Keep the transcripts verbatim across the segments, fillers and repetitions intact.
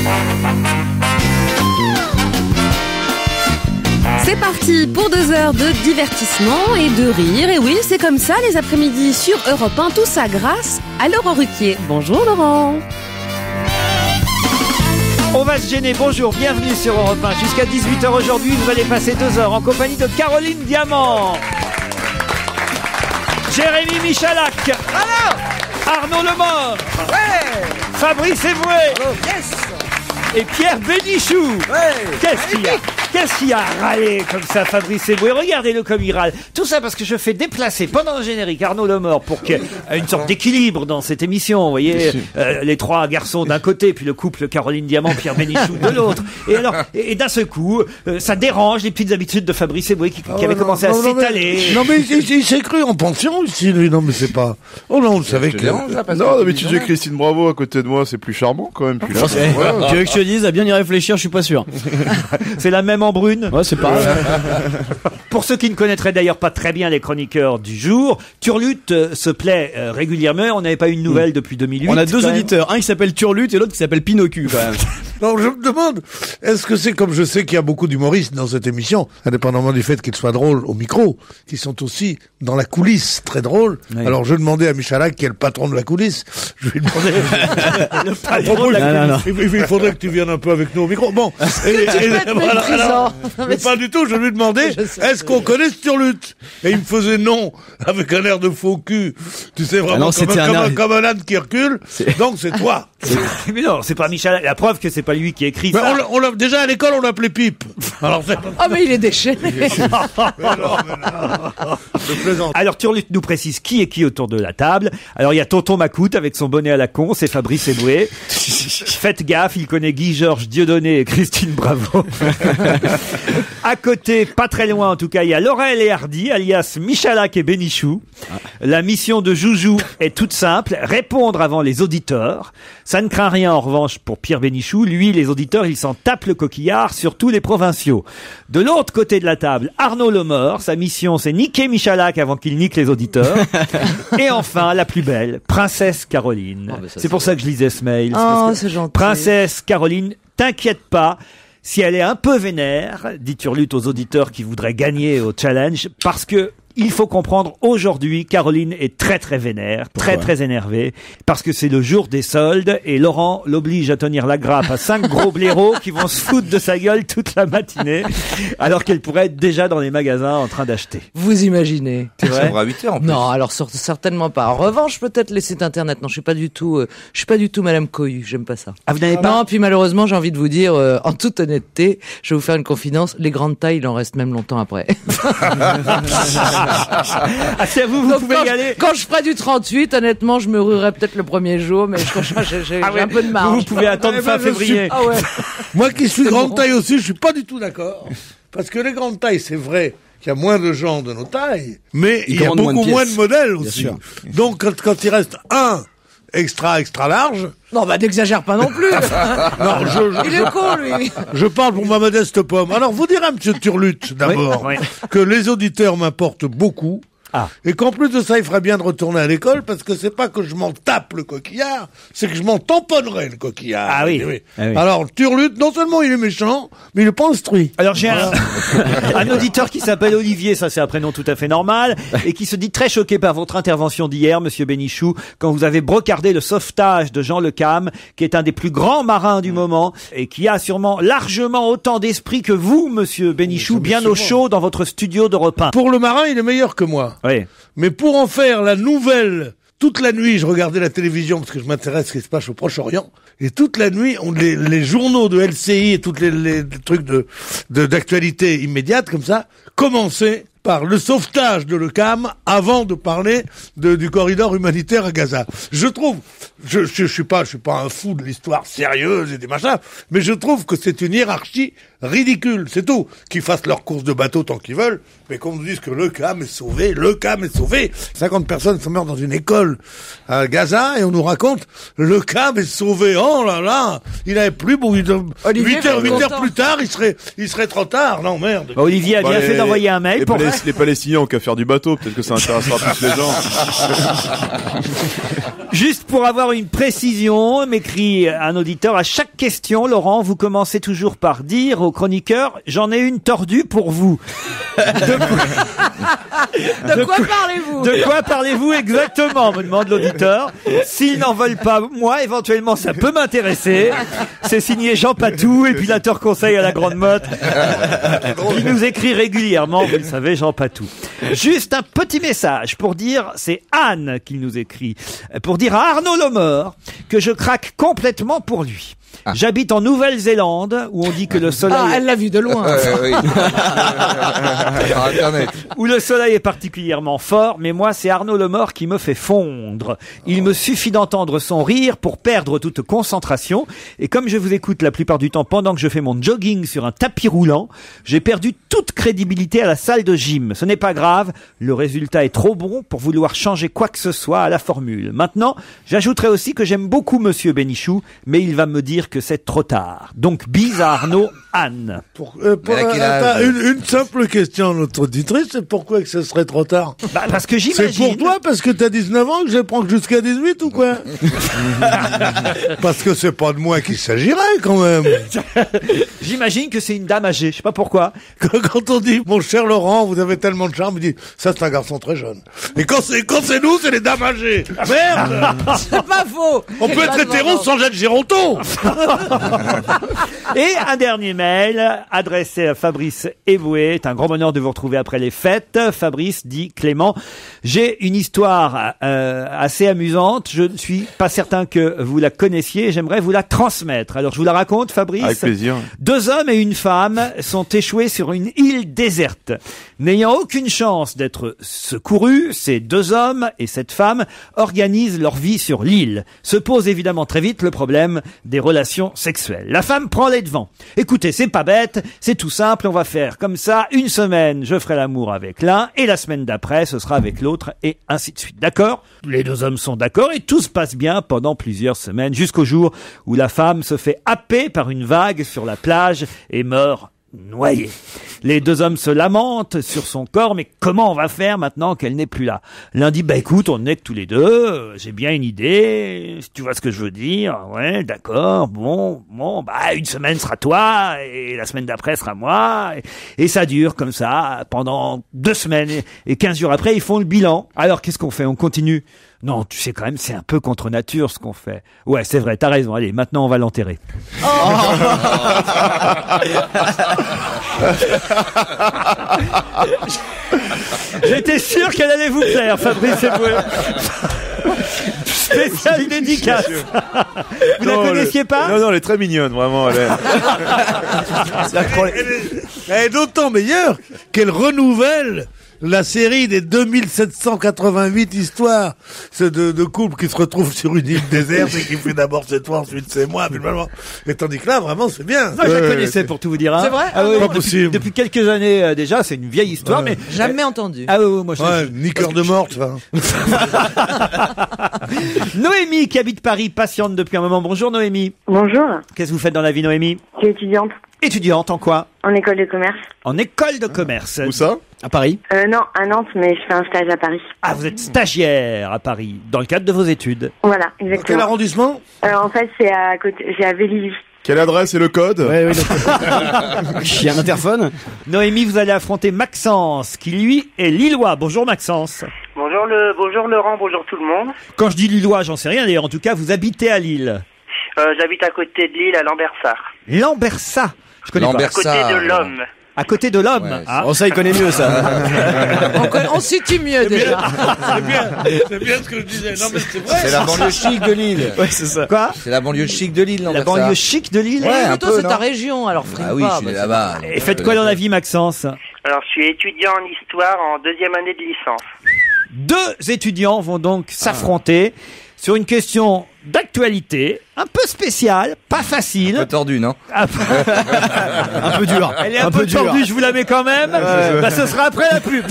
C'est parti pour deux heures de divertissement et de rire. Et oui, c'est comme ça les après-midi sur Europe un. Tout ça grâce à Laurent Ruquier. Bonjour Laurent. On va se gêner, bonjour, bienvenue sur Europe un. Jusqu'à dix-huit heures aujourd'hui, vous allez passer deux heures en compagnie de Caroline Diamant, Jérémy Michalak, voilà. Arnaud Lemort, ouais. Fabrice Eboué, oh, yes. Et Pierre Bénichou. Ouais. Qu'est-ce qu'il y a Qu'est-ce qu'il y a à râler comme ça, Fabrice Eboué? Regardez-le comme il râle. Tout ça parce que je fais déplacer pendant le générique Arnaud Lemort pour qu'il y ait une sorte d'équilibre dans cette émission. Vous voyez, euh, les trois garçons d'un côté, puis le couple Caroline Diamant, Pierre Bénichou de l'autre. Et alors, et, et d'un seul coup, euh, ça dérange les petites habitudes de Fabrice Eboué qui, qui oh, avait non, commencé non, à non, s'étaler. Mais, non mais il, il s'est cru en pension ici, lui. Non mais c'est pas. Oh non, vous savez que. Dérange, là, non, mais tu dis Christine Bravo à côté de moi, c'est plus charmant quand même. Plus là, ouais. Ouais. Tu veux que je te dise, à bien y réfléchir, je suis pas sûr. C'est la même en brune. Ouais, c'est pareil. Pour ceux qui ne connaîtraient d'ailleurs pas très bien les chroniqueurs du jour, Turlutte euh, se plaît euh, régulièrement. On n'avait pas eu une nouvelle mmh. depuis deux mille huit. On a deux auditeurs, un qui s'appelle Turlutte et l'autre qui s'appelle Pinocchio. Quand même. Non, je me demande, est-ce que c'est comme je sais qu'il y a beaucoup d'humoristes dans cette émission, indépendamment du fait qu'ils soient drôles au micro, qui sont aussi dans la coulisse très drôles. Oui. Alors je demandais à Michalak, qui est le patron de la coulisse, je lui demandais le patron de la non, coulisse. Non, non. Il, il faudrait que tu viennes un peu avec nous au micro. Bon, et, et, et, voilà, alors, mais pas du tout. Je lui demandais, est-ce qu'on connaît Turlutte? Et il me faisait non, avec un air de faux cul. Tu sais vraiment ah non, comme, un, comme, un, comme un âne qui recule. C'est... Donc c'est toi. C'est... Mais non, c'est pas Michalak. La preuve que c'est pas lui qui écrit mais ça. On l'a, on l'a, déjà à l'école, on l'appelait Pipe. Alors c'est... Ah mais il est déchaîné. Alors Turlutte nous précise qui est qui autour de la table. Alors il y a Tonton Macoute avec son bonnet à la con, c'est Fabrice Eboué. Faites gaffe, il connaît Guy Georges Dieudonné et Christine Bravo. À côté, pas très loin en tout cas, il y a Laurel et Hardy, alias Michalak et Bénichou. La mission de Joujou est toute simple, répondre avant les auditeurs. Ça ne craint rien en revanche pour Pierre Bénichou. Lui, les auditeurs, ils s'en tapent le coquillard, surtout les provinciaux. De l'autre côté de la table, Arnaud Lemort. Sa mission, c'est niquer Michalak avant qu'il nique les auditeurs. Et enfin, la plus belle, Princesse Caroline. Oh, ça, c'est, c'est pour ça que je lisais ce mail. Oh, c'est gentil. Princesse Caroline, t'inquiète pas. Si elle est un peu vénère, dit Turlutte aux auditeurs qui voudraient gagner au challenge, parce que il faut comprendre, aujourd'hui, Caroline est très très vénère, très Pourquoi très énervée, parce que c'est le jour des soldes et Laurent l'oblige à tenir la grappe à cinq gros blaireaux qui vont se foutre de sa gueule toute la matinée, alors qu'elle pourrait être déjà dans les magasins en train d'acheter. Vous imaginez? C'est vrai? À huit heures en plus. Non, alors certainement pas. En revanche, peut-être les sites internet. Non, je suis pas du tout, euh, je suis pas du tout Madame Cohu. J'aime pas ça. Ah, vous n'avez pas? Non, puis malheureusement, j'ai envie de vous dire, euh, en toute honnêteté, je vais vous faire une confidence. Les grandes tailles, il en reste même longtemps après. Ah, c'est à vous, vous Donc, pouvez quand y aller. Je, quand je ferai du trente-huit, honnêtement, je me ruerai peut-être le premier jour, mais je, je, j'ai, j'ai ah ouais, un peu de marge. Vous, vous pouvez attendre fin février. Suis... Ah ouais. Moi qui suis grande bon. taille aussi, je suis pas du tout d'accord. Parce que les grandes tailles, c'est vrai qu'il y a moins de gens de nos tailles, mais il, il y a beaucoup moins de, moins de modèles aussi. Donc quand, quand il reste un extra extra large. Non, bah n'exagère pas non plus. Non, je, je, il est con, lui. Je parle pour ma modeste pomme. Alors, vous direz, monsieur Turlutte, d'abord, oui, oui. que les auditeurs m'importent beaucoup. Ah. Et qu'en plus de ça, il ferait bien de retourner à l'école, parce que c'est pas que je m'en tape le coquillard, c'est que je m'en tamponnerai le coquillard. Ah oui. oui. Ah oui. Alors, Turlutte, non seulement il est méchant, mais il est pas instruit. Alors j'ai un, un auditeur qui s'appelle Olivier, ça c'est un prénom tout à fait normal, et qui se dit très choqué par votre intervention d'hier, monsieur Bénichou, quand vous avez brocardé le sauvetage de Jean Le Cam, qui est un des plus grands marins du moment, et qui a sûrement largement autant d'esprit que vous, monsieur Bénichou, bien au chaud dans votre studio d'Europe un. Pour le marin, il est meilleur que moi. Oui. Mais pour en faire la nouvelle, toute la nuit, je regardais la télévision parce que je m'intéresse à ce qui se passe au Proche-Orient. Et toute la nuit, on, les, les journaux de L C I et tous les, les, les trucs de, de, d'actualité immédiate comme ça, commençaient par le sauvetage de Le Cam avant de parler de, du corridor humanitaire à Gaza. Je trouve, je, je, je suis pas, je suis pas un fou de l'histoire sérieuse et des machins, mais je trouve que c'est une hiérarchie ridicule, c'est tout. Qu'ils fassent leur course de bateau tant qu'ils veulent, mais qu'on nous dise que le Cam est sauvé, le Cam est sauvé. cinquante personnes sont mortes dans une école à Gaza et on nous raconte le Cam est sauvé. Oh là là, il avait plus beau. huit heures, huit heures plus tard, il serait, il serait trop tard. Non, merde. Bah, Olivier a Bah, bien les- fait d'envoyer un mail les, pour... Palest- les Palestiniens ont qu'à faire du bateau, peut-être que ça intéressera plus les gens. Juste pour avoir une précision, m'écrit un auditeur, à chaque question, Laurent, vous commencez toujours par dire au chroniqueur, j'en ai une tordue pour vous. De quoi parlez-vous? De quoi parlez-vous exactement, me demande l'auditeur. S'ils n'en veulent pas, moi, éventuellement, ça peut m'intéresser. C'est signé Jean Patou, épilateur conseil à la Grande Motte. Il nous écrit régulièrement, vous le savez, Jean Patou. Juste un petit message pour dire, c'est Anne qui nous écrit, pour dire à Arnaud Lomeur que je craque complètement pour lui. Ah. J'habite en Nouvelle-Zélande, où on dit que le soleil... Ah, elle l'a vu de loin. Euh, oui. Par Internet. où le soleil est particulièrement fort, mais moi, c'est Arnaud Lemort qui me fait fondre. Il me suffit d'entendre son rire pour perdre toute concentration. Et comme je vous écoute la plupart du temps pendant que je fais mon jogging sur un tapis roulant, j'ai perdu toute crédibilité à la salle de gym. Ce n'est pas grave, le résultat est trop bon pour vouloir changer quoi que ce soit à la formule. Maintenant, j'ajouterai aussi que j'aime beaucoup Monsieur Bénichou, mais il va me dire que c'est trop tard. Donc, bise à Arnaud, Anne. Pour, euh, pour, Mais à quel attends, âge une, une simple question à notre auditrice, c'est pourquoi que ce serait trop tard? Bah, parce que C'est j'imagine... pour toi parce que t'as dix-neuf ans que je prends jusqu'à dix-huit ou quoi? Parce que c'est pas de moi qu'il s'agirait quand même. J'imagine que c'est une dame âgée, je sais pas pourquoi. Quand on dit mon cher Laurent, vous avez tellement de charme, il dit ça c'est un garçon très jeune. Et quand c'est quand c'est nous, c'est les dames âgées. Merde. C'est pas faux. On peut être hétéro sans être Géronton. Et un dernier mail adressé à Fabrice Eboué. C'est un grand bonheur de vous retrouver après les fêtes. Fabrice dit Clément, j'ai une histoire euh, assez amusante. Je ne suis pas certain que vous la connaissiez. J'aimerais vous la transmettre. Alors je vous la raconte, Fabrice. Avec plaisir. Deux hommes et une femme sont échoués sur une île déserte. N'ayant aucune chance d'être secourus, ces deux hommes et cette femme organisent leur vie sur l'île. Se pose évidemment très vite le problème des relations sexuelles. La femme prend les devants. Écoutez, c'est pas bête, c'est tout simple, on va faire comme ça. Une semaine, je ferai l'amour avec l'un et la semaine d'après, ce sera avec l'autre et ainsi de suite. D'accord? Les deux hommes sont d'accord et tout se passe bien pendant plusieurs semaines jusqu'au jour où la femme se fait happer par une vague sur la plage et meurt noyée. Les deux hommes se lamentent sur son corps, mais comment on va faire maintenant qu'elle n'est plus là? L'un dit, bah écoute, on n'est que tous les deux, euh, j'ai bien une idée, si tu vois ce que je veux dire, ouais, d'accord, bon, bon, bah une semaine sera toi, et la semaine d'après sera moi, et, et ça dure comme ça pendant deux semaines, et, et quinze jours après, ils font le bilan. Alors qu'est-ce qu'on fait? On continue? Non, tu sais quand même, c'est un peu contre nature ce qu'on fait. Ouais, c'est vrai, t'as raison, allez, maintenant on va l'enterrer. J'étais sûr qu'elle allait vous plaire, Fabrice Eboué. Spécial dédicace. Vous Non, la connaissiez le- pas? Non, non, elle est très mignonne, vraiment. Elle est... Elle est, elle est d'autant meilleure qu'elle renouvelle la série des deux mille sept cent quatre-vingt-huit histoires c'est de, de couples qui se retrouvent sur une île déserte et qui fait d'abord c'est toi, ensuite c'est moi, finalement. Et tandis que là, vraiment, c'est bien. Moi, je la Ouais, connaissais pour tout vous dire. Hein. C'est vrai? Ah, oui, Pas depuis, possible. depuis quelques années euh, déjà, c'est une vieille histoire, Ouais. mais Jamais entendu. ah oui, oui, moi je. ouais, ni cœur de morte. Hein. Noémie qui habite Paris, patiente depuis un moment. Bonjour Noémie. Bonjour, Qu'est-ce que vous faites dans la vie, Noémie? je suis étudiante Étudiante en quoi? en école de commerce. En école de commerce. Où ça? À Paris. Euh, non, à Nantes, mais je fais un stage à Paris. Ah, vous êtes stagiaire à Paris, dans le cadre de vos études. Voilà, Quel exactement. arrondissement? Euh, en fait, c'est à côté, j'ai à Vélizy. Quelle adresse et le code? Ouais, oui, il y a un interphone. Noémie, vous allez affronter Maxence, qui lui est lillois. Bonjour Maxence. Bonjour le, bonjour Laurent, bonjour tout le monde. Quand je dis lillois, j'en sais rien, d'ailleurs, en tout cas, vous habitez à Lille. Euh, j'habite à côté de Lille, à Lambersart. Lambersart. Je connais À côté Lambersart. de l'Homme. pas. À côté de l'Homme. Ouais, Ah. Oh, ça, il connaît mieux, ça. On, conna- on situe mieux déjà. C'est bien, c'est bien ce que je disais. Non, mais c'est vrai. C'est la banlieue chic de Lille. Ouais, c'est ça. Quoi? C'est la banlieue chic de Lille, La Lambersart. banlieue chic de Lille. Ouais, un Toi, peu, c'est ta non région, alors frime Ah oui, pas. je suis bah, là-bas. Et faites quoi dans la vie, Maxence? Alors je suis étudiant en histoire en deuxième année de licence. Deux étudiants vont donc s'affronter sur une question d'actualité, un peu spéciale, pas facile. Un peu tordu, non? Un peu, Un peu dur. Elle est un, un peu, peu dur. tordue, je vous la mets quand même. Bah, ce sera après la pub.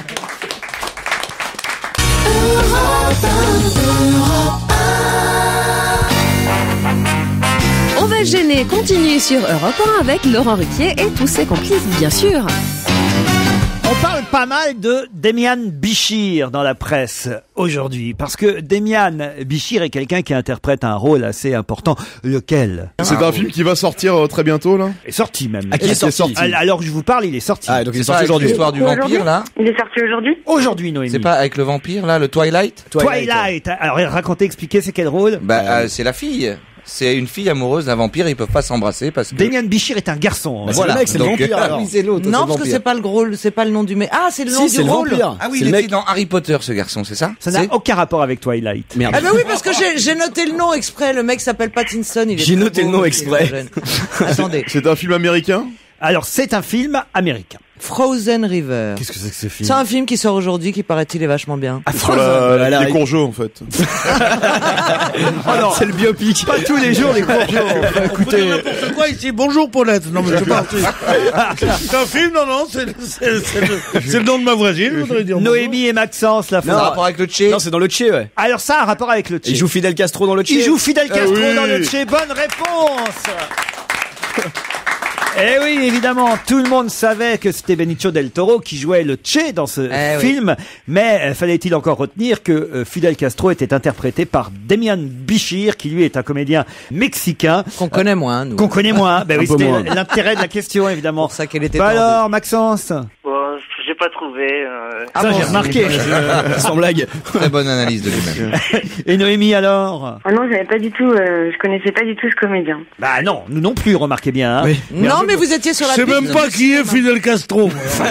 On va gêner continue sur Europe un avec Laurent Ruquier et tous ses complices, bien sûr. On parle pas mal de Demian Bichir dans la presse aujourd'hui, parce que Demian Bichir est quelqu'un qui interprète un rôle assez important. Lequel? C'est un film qui va sortir euh, très bientôt, là. Est sorti même. Ah, qui est sorti. À- Alors que je vous parle, il est sorti. Ah, donc il est C'est pas sorti avec aujourd'hui. l'histoire du Aujourd'hui vampire, là? Il est sorti aujourd'hui? Aujourd'hui, Noémie. C'est pas avec le vampire, là, le Twilight? Twilight. Alors racontez, expliquez, c'est quel rôle? Bah, euh, c'est la fille. C'est une fille amoureuse d'un vampire, ils peuvent pas s'embrasser parce que... Demian Bichir est un garçon. Bah, c'est le mec, c'est le Donc, vampire euh, alors. oui, c'est l'autre. Non, parce que c'est pas le rôle, c'est pas le nom du mec. Ah, c'est le nom Si, c'est du le rôle. vampire. Ah oui, C'est il le était mec. dans Harry Potter, ce garçon, c'est ça? Ça n'a C'est- aucun rapport avec Twilight. Merde. Ah bah oui, parce que j'ai j'ai noté le nom exprès. Le mec s'appelle Pattinson. Il est J'ai très noté beau, le nom il est exprès. très jeune. Attendez, C'est un film américain. Alors c'est un film américain. Frozen River. Qu'est-ce que c'est que ce film? C'est un film qui sort aujourd'hui, qui paraît-il est vachement bien. Ah, Sur Frozen. la, Elle les arrive. courgeaux, en fait. Oh non, C'est le biopic. pas tous les jours les courgeaux. Écoutez, n'importe quoi ici. Bonjour Paulette. Non mais je sais pas. C'est c'est un film, non non. C'est c'est- c'est le, c'est le nom de ma voisine. Je voudrais dire. Noémie et Maxence, la Ça a fois. rapport avec le Tché? Non, c'est dans le Tché, ouais. Alors ça a un rapport avec le Tché. Il joue Fidel Castro dans le Tché. Il joue Fidel Castro oui. dans le Tché. Bonne réponse. Eh oui, évidemment, tout le monde savait que c'était Benicio del Toro qui jouait le Che dans ce Eh oui. film, mais euh, fallait-il encore retenir que euh, Fidel Castro était interprété par Demian Bichir, qui lui est un comédien mexicain Qu'on connaît moins, nous. qu'on connaît moins. Ben oui, peu c'était moins. l'intérêt de la question, évidemment. pour ça qu'elle était Bah tordue. alors, Maxence, Bon, j'ai pas trouvé. euh, Ah ça bon, j'ai remarqué. Sans blague. Très bonne analyse de lui-même. Et Noémie alors? Ah non, j'avais pas du tout, euh, je connaissais pas du tout ce comédien. Bah non, nous non plus, remarquez bien. Hein. Oui. Non, mais vous étiez sur la Je sais piste même pas du qui est cinéma. Fidel Castro.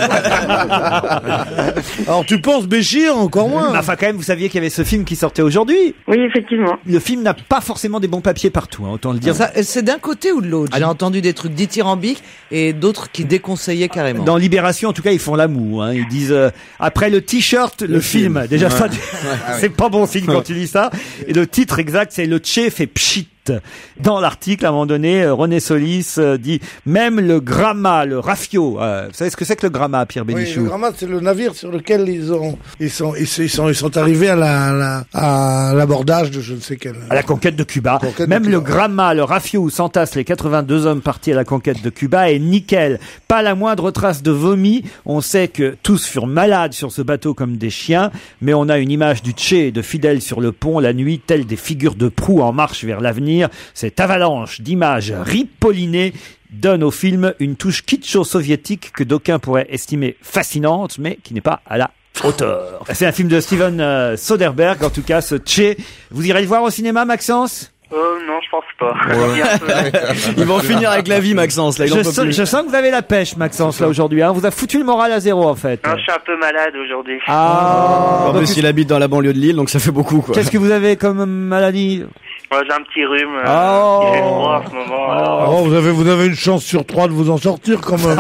Alors tu penses Béchir encore Mais moins. enfin, quand même, vous saviez qu'il y avait ce film qui sortait aujourd'hui. Oui, effectivement. Le film n'a pas forcément des bons papiers partout, hein, autant le dire. Ça, C'est d'un côté ou de l'autre? J'ai entendu des trucs dithyrambiques et d'autres qui déconseillaient carrément. Dans Libération, en tout cas, ils font la moue. Hein. Ils disent euh, après le t-shirt, le, film. Déjà ça, c'est pas bon signe quand tu lis ça. Et le titre exact, c'est le Tché fait pchit. Dans l'article, à un moment donné, euh, René Solis euh, dit même le gramma, le rafio. Euh, vous savez ce que c'est que le gramma, Pierre Oui, Bénichou? le Grammat, c'est le navire sur lequel ils ont, ils sont, ils, sont- ils sont, ils sont arrivés à la, à la- à l'abordage de je ne sais quel. À la conquête de Cuba. Conquête de Même Cuba. le gramma, le rafio où s'entassent les quatre-vingt-deux hommes partis à la conquête de Cuba est nickel. Pas la moindre trace de vomi. On sait que tous furent malades sur ce bateau comme des chiens, mais on a une image du Tché et de Fidel sur le pont la nuit, telles des figures de proue en marche vers l'avenir. Cette avalanche d'images ripollinées donne au film une touche kitscho-soviétique que d'aucuns pourraient estimer fascinante, mais qui n'est pas à la hauteur. C'est un film de Steven euh, Soderbergh, en tout cas, ce Tché. Vous irez le voir au cinéma, Maxence? Oh non, je pense pas. Ils vont finir avec la vie, Maxence. Là, il en je, peut sens, plus. je sens que vous avez la pêche, Maxence, là, aujourd'hui. Hein. On vous a foutu le moral à zéro, en fait. Non, je suis un peu malade aujourd'hui. Ah, En donc, plus, il habite dans la banlieue de Lille, donc ça fait beaucoup, quoi. qu'est-ce que vous avez comme maladie? Moi, j'ai un petit rhume. euh, Oh. Il fait froid en ce moment. alors. Oh, vous avez, vous avez une chance sur trois de vous en sortir quand même.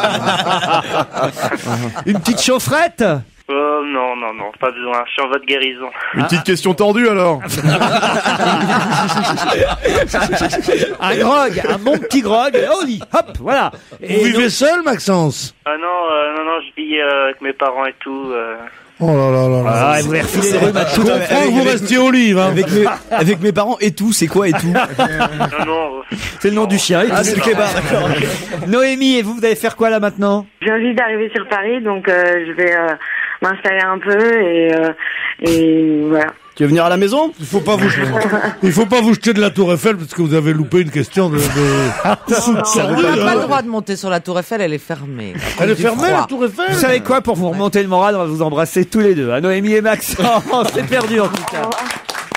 Une petite chaufferette? Oh non, non, non, pas besoin. Je suis en voie de guérison. Une petite question tordue, alors. Un grog, un bon petit grog. Au lit, hop, voilà. Vous vivez seul, Maxence? Ah non, euh, non, non, je vis euh, avec mes parents et tout. euh. Oh là là là là. Ah, et vous avez refilé le rhume à tout. Je comprends que vous restiez au livre, hein. Avec mes, avec mes parents et tout, c'est quoi et tout? Non, non. euh, C'est le nom du chien. Ah, c'est le kebab, d'accord. Noémie, et vous, vous allez faire quoi là maintenant? Je viens juste d'arriver sur Paris, donc euh, je vais euh, m'installer un peu et, euh, et voilà. Tu veux venir à la maison? Il faut pas vous, il faut pas vous jeter de la Tour Eiffel parce que vous avez loupé une question de, de... On n'a Sérieux, pas hein. le droit de monter sur la Tour Eiffel, elle est fermée. À Elle cause est du fermée, froid. la Tour Eiffel? Vous savez quoi, pour vous remonter le moral, on va vous embrasser tous les deux. Hein, Noémie et Max. Oh, c'est perdu en tout cas.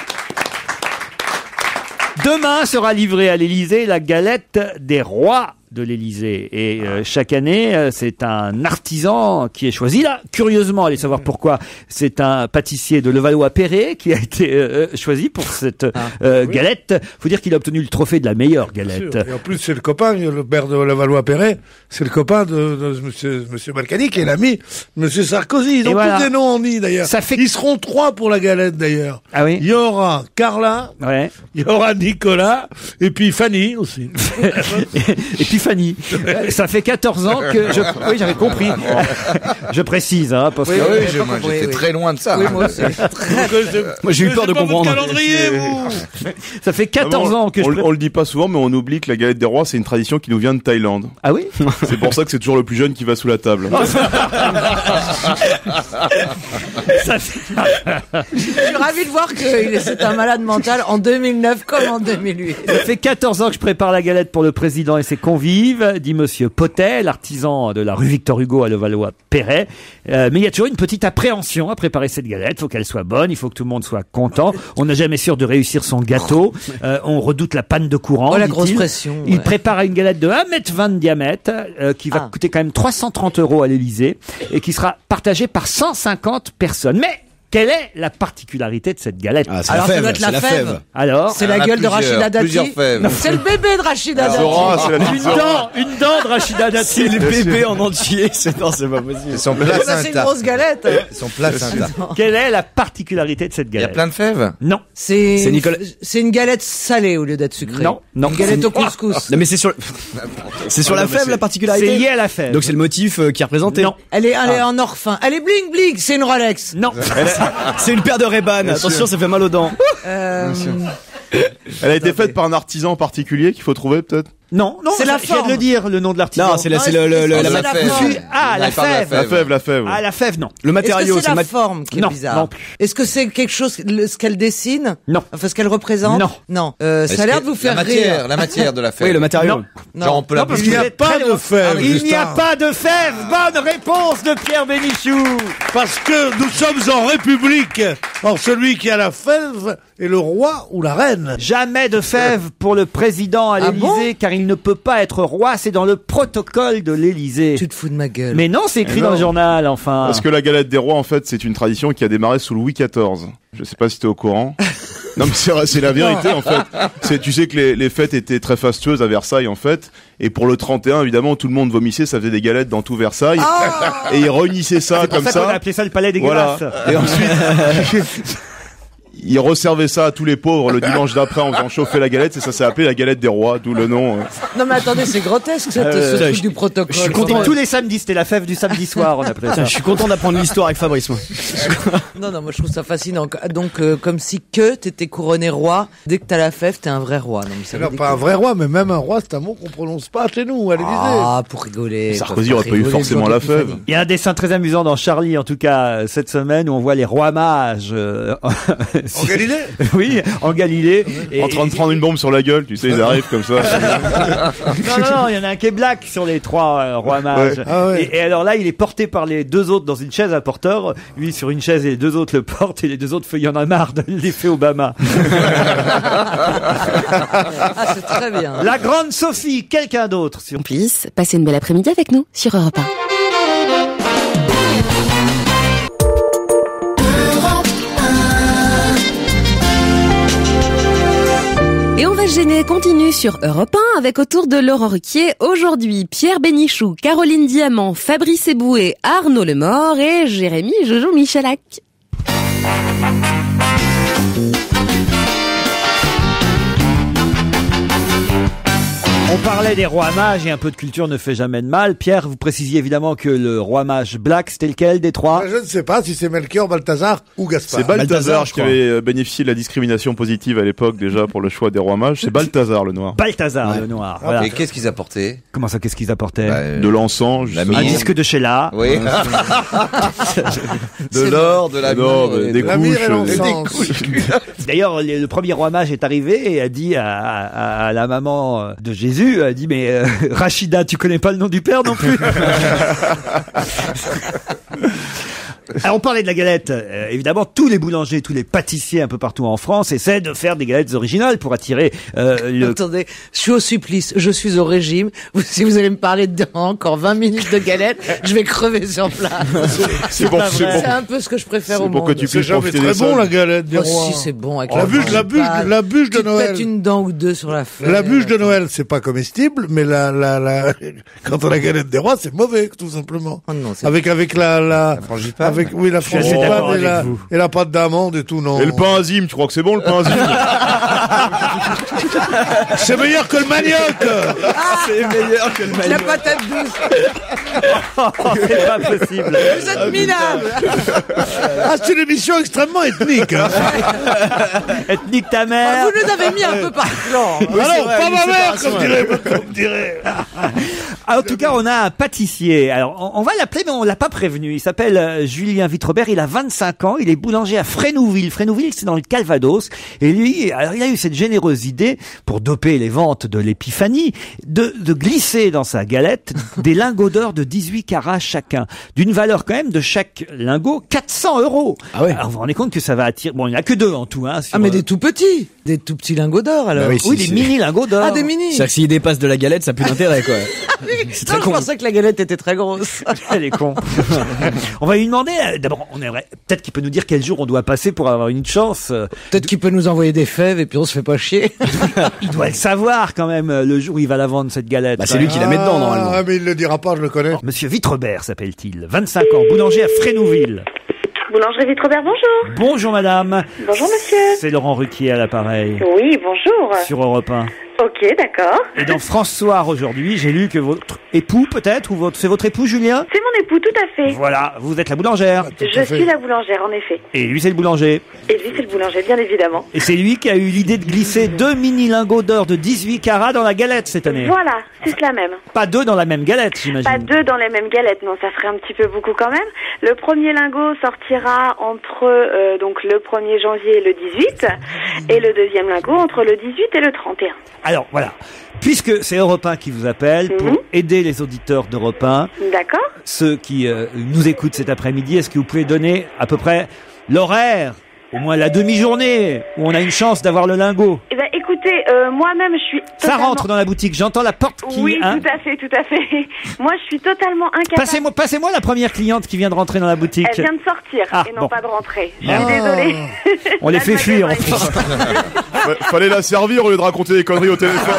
Demain sera livrée à l'Élysée la galette des rois de l'Élysée. Et euh, chaque année, euh, c'est un artisan qui est choisi. Là, curieusement, allez savoir pourquoi, c'est un pâtissier de Levallois-Perret qui a été euh, choisi pour cette euh, galette. Faut dire qu'il a obtenu le trophée de la meilleure galette. Et en plus, c'est le copain, le père de Levallois-Perret, c'est le copain de, de monsieur, monsieur Balkany, qui est l'ami de monsieur Sarkozy. Ils Et ont voilà. tous des noms en i, d'ailleurs. Ça fait... Ils seront trois pour la galette, d'ailleurs. Ah oui? Il y aura Carla, ouais. il y aura Nicolas, et puis Fanny aussi. Et puis Fanny. Ça fait quatorze ans que je... Oui, j'avais compris. Je précise, hein, parce Oui, que... oui, je- moi, j'étais très loin de ça. Oui, moi aussi. Moi, j'ai eu peur de C'est pas votre comprendre. calendrier, vous. Ça fait quatorze Ah bon, ans que on, je... on le dit pas souvent, mais on oublie que la galette des rois, c'est une tradition qui nous vient de Thaïlande. Ah oui? C'est pour ça que c'est toujours le plus jeune qui va sous la table. Ça fait... Je suis ravie de voir que c'est un malade mental en deux mille neuf comme en deux mille huit. Ça fait quatorze ans que je prépare la galette pour le président et ses convives, dit monsieur Potet, l'artisan de la rue Victor Hugo à Levallois-Perret. Euh, mais il y a toujours une petite appréhension à préparer cette galette. Il faut qu'elle soit bonne, il faut que tout le monde soit content. On n'est jamais sûr de réussir son gâteau. Euh, on redoute la panne de courant. Oh, la dit-il. grosse pression. Il ouais. prépare une galette de un mètre vingt de diamètre, euh, qui va Ah. coûter quand même trois cent trente euros à l'Élysée, et qui sera partagée par cent cinquante personnes. Mais quelle est la particularité de cette galette? Ah, c'est Alors, la ça fève, doit être la c'est la fève. fève. Alors, C'est Il y en la a gueule de plusieurs, Rachida plusieurs Dati. fèves. C'est le bébé de Rachida Dati. Zora, c'est la petite une Zora. dent, une dent de Rachida Dati. C'est le bébé en entier. C'est non, c'est pas possible. C'est son Ça, c'est une placenta. grosse galette. Son placenta. Quelle est la particularité de cette Il y a galette? plein de fèves. Non, C'est C'est Nicolas- c'est une galette salée au lieu d'être sucrée. non, non. Une galette au couscous. Non, mais c'est sur, c'est sur Ah, la non, mais fève c'est- la C'est particularité. lié à la fève. Donc c'est le motif euh, qui est représenté. Non. Elle est, elle est en or fin. Elle est bling bling. C'est une Rolex. Non. C'est une paire de Ray-Ban. Attention, ça fait mal aux dents. Euh, Elle a été faite par un artisan particulier qu'il faut trouver peut-être. Non, non, C'est la je viens de forme. le dire, le nom de l'artisan. Non, c'est la, Non, c'est le, le- le- c'est la, la mat- fève. forme. Ah, la Il parle de fève. La fève, la fève. Ah, la fève, non. le Est-ce matériau. que c'est la mat- forme qui est Non, bizarre non plus. Est-ce que c'est quelque chose, le- ce qu'elle dessine Non. Enfin, ce qu'elle représente Non. Non. Euh, ça a l'air de vous faire la matière, rire. la matière de la fève. Oui, le matériau. Non. Non. Genre on peut Non, la parce Il que n'y vous a êtes pas très de loin. fève. Il n'y a Justin. pas de fève. Bonne réponse de Pierre Bénichou. Parce que nous sommes en République. Or, celui qui a la fève est le roi ou la reine. Jamais de fève pour le président à Ah l'Élysée, bon car il ne peut pas être roi. C'est dans le protocole de l'Élysée. Tu te fous de ma gueule. Mais non, c'est écrit Mais dans non. le journal, enfin. Parce que la galette des rois, en fait, c'est une tradition qui a démarré sous Louis quatorze. Je sais pas si t'es au courant. Non, mais c'est vrai, c'est la vérité, en fait. C'est, tu sais que les, les fêtes étaient très fastueuses à Versailles, en fait. Et pour le trente et un, évidemment, tout le monde vomissait, ça faisait des galettes dans tout Versailles. Et ils réunissaient ça C'est pour comme ça qu'on a ça. appelé ça le palais Voilà. dégueulasse. Et ensuite, ils resservaient ça à tous les pauvres le dimanche d'après en faisant chauffer la galette, et ça s'est appelé la galette des rois, d'où le nom. euh. Non mais attendez, c'est grotesque cette, Euh, ce truc je- du protocole. je suis quand content. même. Tous les samedis, c'était la fève du samedi soir, on appelait ça. Putain, je suis content d'apprendre l'histoire avec Fabrice, moi. Non non, moi je trouve ça fascinant. Donc euh, comme si que t'étais couronné roi, dès que t'as la fève, t'es un vrai roi. Non, mais ça Alors, veut pas un vrai roi, mais même un roi, c'est un mot qu'on prononce pas chez nous, à l'Élysée. Ah, pour rigoler. Sarkozy pour aurait pas eu rigoler, forcément le jour la d'Épiphanie. fève. Il y a un dessin très amusant dans Charlie, en tout cas, euh, cette semaine, où on voit les rois mages. euh, En Galilée Oui, en Galilée. Et- En train de prendre une bombe sur la gueule, tu sais, ils arrivent comme ça. Non, non, non, il y en a un qui est black sur les trois euh, rois mages. Ouais. Ah ouais. Et, et alors là, il est porté par les deux autres dans une chaise à porteur. Lui sur une chaise et les deux autres le portent. Et les deux autres, il y en a marre de l'effet Obama. Ah, c'est très bien. La grande Sophie, quelqu'un d'autre sur... Complice, passez une belle après-midi avec nous sur Europe un. Et on va se gêner continue sur Europe un avec autour de Laurent Ruquier. Aujourd'hui, Pierre Bénichou, Caroline Diamant, Fabrice Eboué, Arnaud Lemort et Jérémy Jojo Michalak. On parlait des rois mages et un peu de culture ne fait jamais de mal. Pierre, vous précisiez évidemment que le roi mage black, c'était lequel des trois? Je ne sais pas si c'est Melchior, Balthazar ou Gaspard. C'est Balthazar, Balthazar, je qui crois. avait euh, bénéficié de la discrimination positive à l'époque déjà pour le choix des rois mages. C'est Balthazar le noir. Balthazar, Ouais. le noir. Voilà. Et qu'est-ce qu'ils apportaient? Comment ça, qu'est-ce qu'ils apportaient? Bah, euh, De l'encens, la justement. Un mine. disque de Sheila. Oui. de l'or, de la Non, myrrhe mais et des de- La myrrhe et couches, l'encens. D'ailleurs, le, le premier roi mage est arrivé et a dit à, à- à la maman de Jésus, a dit, mais euh, Rachida, tu connais pas le nom du père non plus? Alors on parlait de la galette. Euh, évidemment, tous les boulangers, tous les pâtissiers un peu partout en France essaient de faire des galettes originales pour attirer euh, le... Attendez, je suis au supplice, je suis au régime. Vous- si vous allez me parler de encore vingt minutes de galette, je vais crever sur place. C'est bon, pas c'est vrai. bon. C'est un peu ce que je préfère C'est au pour monde. que tu C'est puisses jamais profiter très des bon soldes. la galette des Oh, rois. si, c'est bon. Avec La la bûche, la bûche, la bûche de Tu te pètes Noël. une dent ou deux sur la fête. La bûche de Noël, c'est pas comestible, mais la, la, la, quand on a la galette des rois, c'est mauvais, tout simplement. Oh non, c'est- Avec, avec la, la, frangipane. avec, oui, la suis assez d'accord frangipane et avec la, vous. et la pâte d'amande et tout, non. Et le pain azim, tu crois que c'est bon le pain azim? C'est meilleur que le manioc! C'est meilleur que le La manioc. patate douce. c'est pas possible. Vous êtes minable. Ah, c'est une émission extrêmement ethnique, hein. Ethnique ta Ah, mère. vous nous avez mis un peu par clan. Alors, vrai, pas une ma mère, séparation, comme ouais. dirait, comme dirait. Ah, en tout cas, on a un pâtissier. Alors, on, on va l'appeler, mais on l'a pas prévenu. Il s'appelle euh, Julien Vitrobert. Il a vingt-cinq ans. Il est boulanger à Frénouville. Frénouville, c'est dans le Calvados. Et lui, alors, il a eu cette généreuse idée, pour doper les ventes de l'épiphanie, de, de glisser dans sa galette des lingots d'or de dix-huit carats chacun. D'une valeur quand même de chaque lingot quatre cents euros. Ah ouais. Alors, vous vous rendez compte que ça va attirer... Bon, il n'y en a que deux en tout, hein. sur, Ah, mais euh, des tout petits. Des tout petits lingots d'or, alors. Bah oui, Oui, si, des c'est- mini lingots d'or. Ah, des mini. C'est-à-dire que s'il dépasse de la galette, ça n'a plus d'intérêt, quoi. C'est Non, très je con. pensais que la galette était très grosse. Elle est con. On va lui demander, euh, d'abord, on aimerait, peut-être qu'il peut nous dire quel jour on doit passer pour avoir une chance. euh, Peut-être qu'il peut nous envoyer des fèves et puis on se fait pas chier. Il doit le savoir quand même, euh, le jour où il va la vendre, cette galette. Bah, c'est lui qui la met dedans, normalement. Ah, mais il le dira pas, je le connais. Monsieur Vitrobert s'appelle-t-il, vingt-cinq ans, boulanger à Frénouville. Boulangerie Vitrobert, bonjour. Bonjour madame. Bonjour monsieur. C'est Laurent Ruquier à l'appareil, Oui, bonjour. sur Europe un. Ok, d'accord. Et dans France Soir aujourd'hui, j'ai lu que votre époux peut-être, ou votre, c'est votre époux Julien? C'est mon époux, tout à fait. Voilà, vous êtes la boulangère. Tout Je à fait. suis la boulangère, en effet. Et lui c'est le boulanger. Et lui, c'est le boulanger, bien évidemment. Et c'est lui qui a eu l'idée de glisser deux mini lingots d'or de dix-huit carats dans la galette cette année. Voilà, c'est cela même. Pas deux dans la même galette, j'imagine. Pas deux dans les mêmes galettes, non, ça ferait un petit peu beaucoup quand même. Le premier lingot sortira entre euh, donc le premier janvier et le dix-huit, et le deuxième lingot entre le dix-huit et le trente et un. Alors voilà, puisque c'est Europe un qui vous appelle pour Mhm. aider les auditeurs d'Europe un, D'accord. ceux qui euh, nous écoutent cet après-midi, est-ce que vous pouvez donner à peu près l'horaire, au moins la demi-journée, où on a une chance d'avoir le lingot? Eh ben, écoutez, euh, moi-même, je suis Ça totalement... rentre dans la boutique, j'entends la porte qui... Oui, hein. tout à fait, tout à fait. Moi, je suis totalement incapable. Passez-moi, passez-moi la première cliente qui vient de rentrer dans la boutique. Elle vient de sortir Ah, et non bon. pas de rentrer. Je Ah. suis désolée. On les La fait fuir en magasin est plus. Ouais, fallait la servir au lieu de raconter des conneries au téléphone.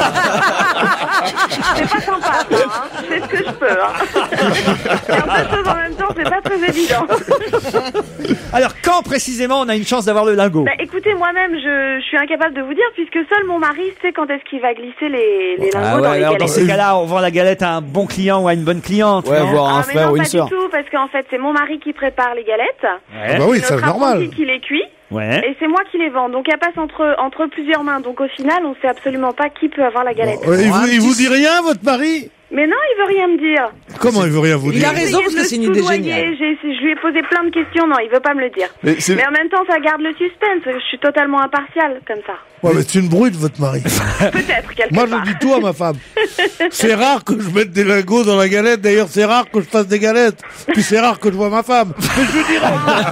C'est pas sympa, ça, hein. Je fais ce que je peux, hein. Et en deux choses en même temps, c'est pas très évident. Alors quand précisément on a une chance d'avoir le lingot? Bah, écoutez, moi-même, je, je suis incapable de vous dire, puisque seul mon mari sait quand est-ce qu'il va glisser les, les lingots Ah ouais, dans les alors dans galettes. ces cas-là, on vend la galette à un bon client ou à une bonne cliente. Ouais, non voir un Ah, mais frère non, ou une pas sœur. du tout, parce qu'en fait, c'est mon mari qui prépare les galettes. Ouais. Bah oui, C'est ça c'est notre normal. apprenti qui les cuit. Ouais. Et c'est moi qui les vends. Donc, elle passe entre, entre plusieurs mains. Donc, au final, on sait absolument pas qui peut avoir la galette. Ouais, il, Oh, vous, un il petit- vous dit rien, votre mari? Mais non, il veut rien me dire. Comment il veut rien vous Il dire? a raison, parce J'ai que essayé c'est de une le idée soudoyer, géniale. j'ai essayé- Je lui ai posé plein de questions. Non, il veut pas me le dire. Mais c'est- Mais en même temps, ça garde le suspense. Je suis totalement impartiale, comme ça. Ouais, mais c'est une brute, votre mari. Peut-être, quelque Moi, part. je dis tout à ma femme. C'est rare que je mette des lingots dans la galette. D'ailleurs, c'est rare que je fasse des galettes. Puis c'est rare que je vois ma femme. Mais je lui dirai.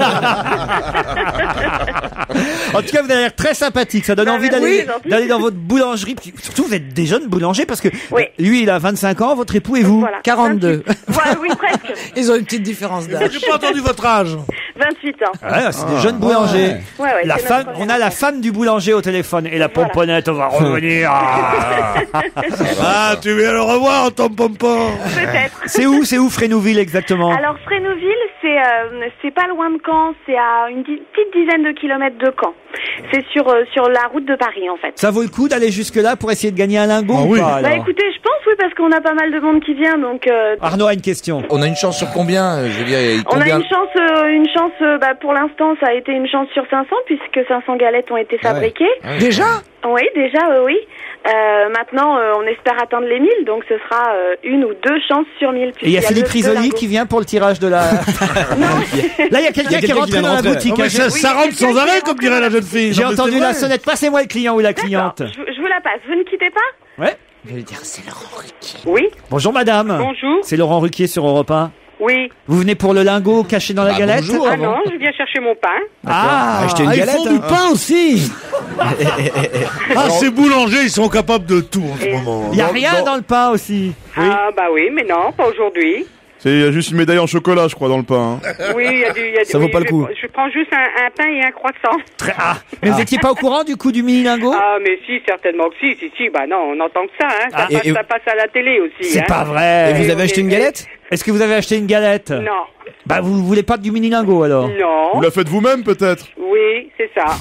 En tout cas, vous avez l'air très sympathique. Ça donne Bah, envie merci, d'aller c'est gentil. d'aller dans votre boulangerie. Puis surtout, vous êtes des jeunes boulangers parce que Oui. lui, il a vingt-cinq ans, votre époux et vous. Voilà. quarante-deux. Voilà, oui, presque. Ils ont une petite différence d'âge. J'ai pas entendu votre âge. vingt-huit ans. Ouais, c'est des jeunes boulangers. Ouais, ouais, La c'est femme, notre on a la femme du boulanger au téléphone et la Voilà. pomponnette, on va revenir. Ah. Ah, tu viens le revoir, ton pompon. Peut-être. C'est où, c'est où Frénouville exactement? Alors, Frénouville, c'est euh, c'est pas loin de Caen. C'est à une di- petite dizaine de kilomètres de Caen. C'est sur, euh, sur la route de Paris, en fait. Ça vaut le coup d'aller jusque là pour essayer de gagner un lingot Ah ou oui. pas, Bah alors écoutez, je pense, oui, parce qu'on a pas mal de monde qui vient, donc... euh, Arnaud a une question. On a une chance sur combien euh, Je veux dire, il- On a combien une chance, euh, une chance. euh, bah, pour l'instant, ça a été une chance sur cinq cents puisque cinq cents galettes ont été fabriquées. Déjà? Oui, déjà, euh, oui. Euh, maintenant, euh, on espère atteindre les mille, donc ce sera euh, une ou deux chances sur mille. Et il y a Philippe Risoli Risoli qui vient pour le tirage de la... Là, il y a quelqu'un qui est rentré dans la boutique. Non, mais hein. ça, J'ai- ça rentre sans arrêt, comme dirait la jeune fille. J'ai Non, mais entendu c'est la vrai. sonnette. Passez-moi le client ou la D'accord, cliente. je, je vous la passe. Vous ne quittez pas? Ouais. Je vais lui dire, c'est Laurent Ruquier. Oui. Bonjour madame. Bonjour. C'est Laurent Ruquier sur Europe un. Oui. Vous venez pour le lingot caché dans la Ah, galette? bonjour. Ah non, je viens chercher mon pain. Ah, Acheter une Ah, ils galette. font hein. du pain aussi. Ah, ces boulangers, ils sont capables de tout en ce Et- moment. il y a Dans- rien dans- dans le pain aussi. Ah bah oui, mais non, pas aujourd'hui. C'est il y a juste une médaille en chocolat, je crois, dans le pain. hein. Oui, il y a du... il Y a, Ça oui, vaut pas le je- coup. Je, prends juste un, un pain et un croissant. Très... Ah, mais vous étiez pas au courant du coup du mini lingot? Ah mais si, certainement que si, si, si, bah non, on entend que ça, hein. Ça, Ah, passe, et- et- ça passe à la télé aussi, C'est hein. pas vrai. Et vous avez oui, acheté une oui. galette? Est-ce que vous avez acheté une galette? Non, Bah vous voulez pas du mini lingot alors? non, Vous la faites vous-même, peut-être? oui, c'est ça.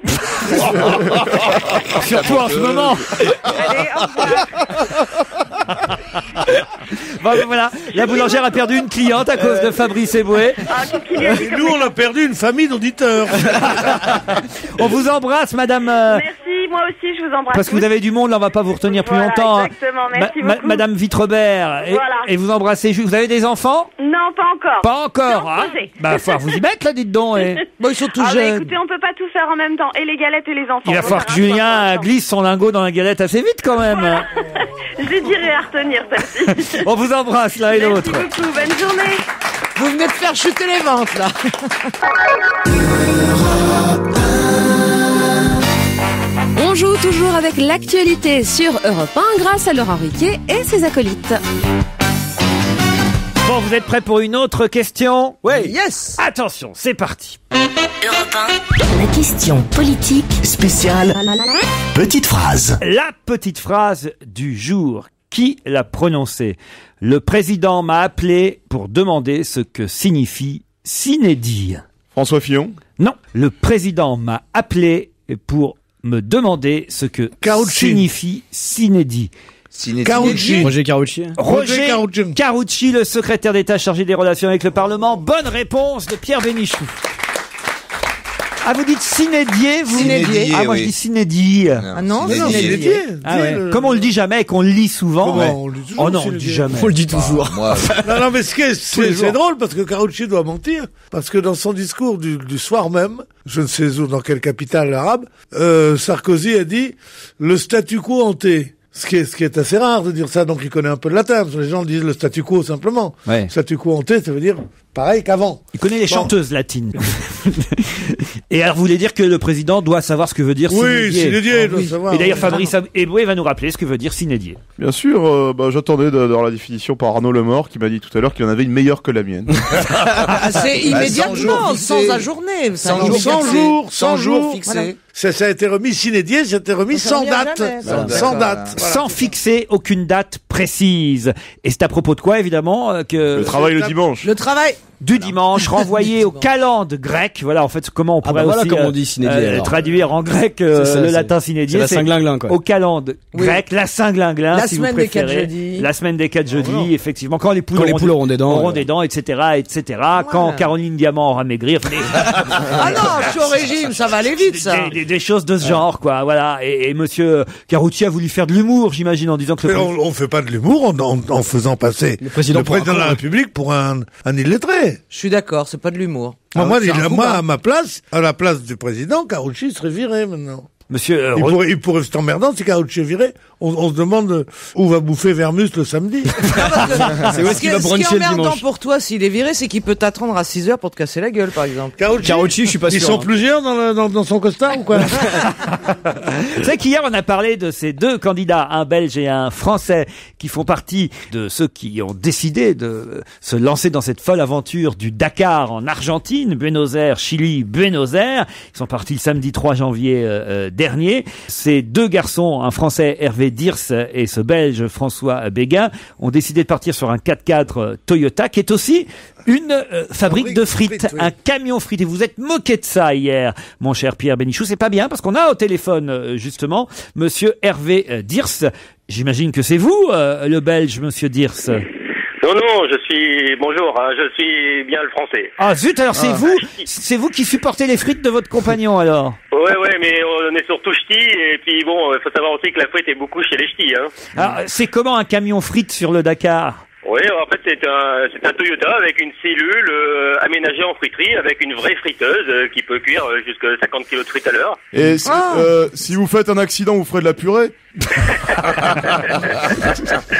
Surtout en ce moment. Allez, au revoir. Bon, ben voilà, la boulangère a perdu une cliente à cause de Fabrice Eboué. Ah, qu'est-ce qu'il y a Et nous, on a perdu une famille d'auditeurs. On vous embrasse, madame. euh, Merci, moi aussi, je vous embrasse. Parce que vous tous. avez du monde, là, on va pas vous retenir plus Voilà, longtemps. hein. exactement, merci beaucoup. Madame Vitrebert. Et, Voilà. et vous embrassez. Vous avez des enfants? Non, pas encore. Pas encore, C'est en hein? projet. Bah, faut vous y mettre, là, dites donc. Et... Bon, ils sont tous Ah bah jeunes. écoutez, on peut pas tout faire en même temps, et les galettes et les enfants. Il va Faut falloir que faire un choix Julien pour l'instant. glisse son lingot dans la galette assez vite, quand même. J'ai dirai à retenir celle-ci. On vous embrasse, l'un et Merci l'autre. beaucoup, bonne journée. Vous venez de faire chuter les ventes, là. On joue toujours avec l'actualité sur Europe un grâce à Laurent Ruquier et ses acolytes. Bon, vous êtes prêts pour une autre question? Oui. Yes. Attention, c'est parti. La question politique spéciale petite phrase. La petite phrase du jour. Qui l'a prononcée? Le président m'a appelé pour demander ce que signifie s'inédit. François Fillon? Non, le président m'a appelé pour me demander ce que Carucci. signifie s'inédit. Ciné- Carucci. Roger Carucci. Roger Roger Carucci. Carucci, le secrétaire d'État chargé des relations avec le Parlement. Bonne réponse de Pierre Bénichou. Ah, vous dites sinédier, vous? Sinédier, Ah, moi je oui. dis sinédit. Ah non, Non, non, Ciné- c'est c'est dédié. Ah ouais. Comme on le dit jamais et qu'on le lit souvent. Comment Ouais. on le dit toujours, Oh non, on c'est le dit dédié. jamais. On le dit toujours. Moi, Non, non, mais ce qui est, les c'est, jours. c'est drôle parce que Carucci doit mentir. Parce que dans son discours du, du soir même, je ne sais où, dans quelle capitale arabe, euh, Sarkozy a dit le statu quo hanté. Ce qui est, ce qui est assez rare de dire ça, donc il connaît un peu le latin, parce que les gens disent le statu quo simplement. Ouais. Statu quo hanté, ça veut dire pareil qu'avant. Il connaît les Bon. chanteuses latines. Et alors, vous voulez dire que le président doit savoir ce que veut dire Oui, sinédier. Sinédier, il doit savoir. Et d'ailleurs, Oui. Fabrice Eboué va nous rappeler ce que veut dire sinédier. Bien sûr, euh, bah, j'attendais de- d'avoir la définition par Arnaud Lemort, qui m'a dit tout à l'heure qu'il en avait une meilleure que la mienne. Ah, c'est immédiatement, jours sans fixés. ajourner. cent jours jours cent fixés. jours, cent cent jours jours. fixés. Voilà. Ça, ça a été remis sinédier, ça a été remis Ça sans revient date. jamais, ça. Sans D'accord. date. Voilà. Sans fixer aucune date précise. Et c'est à propos de quoi, évidemment, euh, que... Le travail le dimanche. Le travail. du dimanche, renvoyé au calende grec. Voilà, en fait, comment on Ah pourrait bah voilà aussi comment on euh, dit sinédier, euh, alors. traduire en grec euh, C'est ça, le c'est- latin c'est sinédier. la Saint-Glinglin, quoi. Au calende Oui. grec, la Saint-Glinglin, La si vous semaine des quatre préférez. jeudis. La semaine des quatre jeudis, voilà. effectivement. Quand les poules, Quand les auront, poules auront des dents, auront voilà. des dents, et cetera, et cetera. Quand Caroline Diamant aura maigri. Enfin, des- Ah non, je suis au régime, ça va aller vite, ça. Des, des- des choses de ce genre, quoi. Voilà. Et, et monsieur Carucci a voulu faire de l'humour, j'imagine, en disant que le Mais on, on fait pas de l'humour en, en, en faisant passer Le président pour un de la con. République pour un, un illettré. Je suis d'accord, c'est pas de l'humour. Moi, Ah, moi, c'est un il- coup moi, bas. à ma place, à la place du président, Carucci serait viré maintenant. monsieur euh, Il Ro- pourrait, il pourrait, c'est emmerdant si Carucci est viré. On, on se demande euh, où va bouffer Vermus le samedi. C'est où est-ce qu'il va Ce qui est bruncher le emmerdant dimanche? pour toi, s'il est viré, c'est qu'il peut t'attendre à six heures pour te casser la gueule, par exemple. Carucci, Carucci, je suis pas Ils sûr, sont hein. plusieurs dans, le- dans, dans son costard ou quoi? Vous savez qu'hier, on a parlé de ces deux candidats, un Belge et un Français, qui font partie de ceux qui ont décidé de se lancer dans cette folle aventure du Dakar en Argentine, Buenos Aires, Chili, Buenos Aires. Ils sont partis le samedi trois janvier euh, euh, dernier. Ces deux garçons, un Français Hervé Dirs et ce Belge François Béguin, ont décidé de partir sur un quatre-quatre Toyota, qui est aussi une euh, fabrique de frites, frites, oui. un camion frites. Et vous vous êtes moqué de ça hier, mon cher Pierre Bénichou. C'est pas bien parce qu'on a au téléphone euh, justement Monsieur Hervé euh, Dirs. J'imagine que c'est vous, euh, le Belge, Monsieur Dirs. Non, non, je suis... Bonjour, hein, je suis bien le français. Ah zut, alors c'est vous, c'est vous qui supportez les frites de votre compagnon alors. Ouais, ouais, mais on est surtout ch'tis, et puis bon, il faut savoir aussi que la frite est beaucoup chez les ch'tis, hein. Alors c'est comment un camion frites sur le Dakar? Oui, en fait, c'est un, c'est un Toyota avec une cellule euh, aménagée en friterie, avec une vraie friteuse euh, qui peut cuire euh, jusqu'à cinquante kilos de frites à l'heure. Et si, Ah. euh, si vous faites un accident, vous ferez de la purée?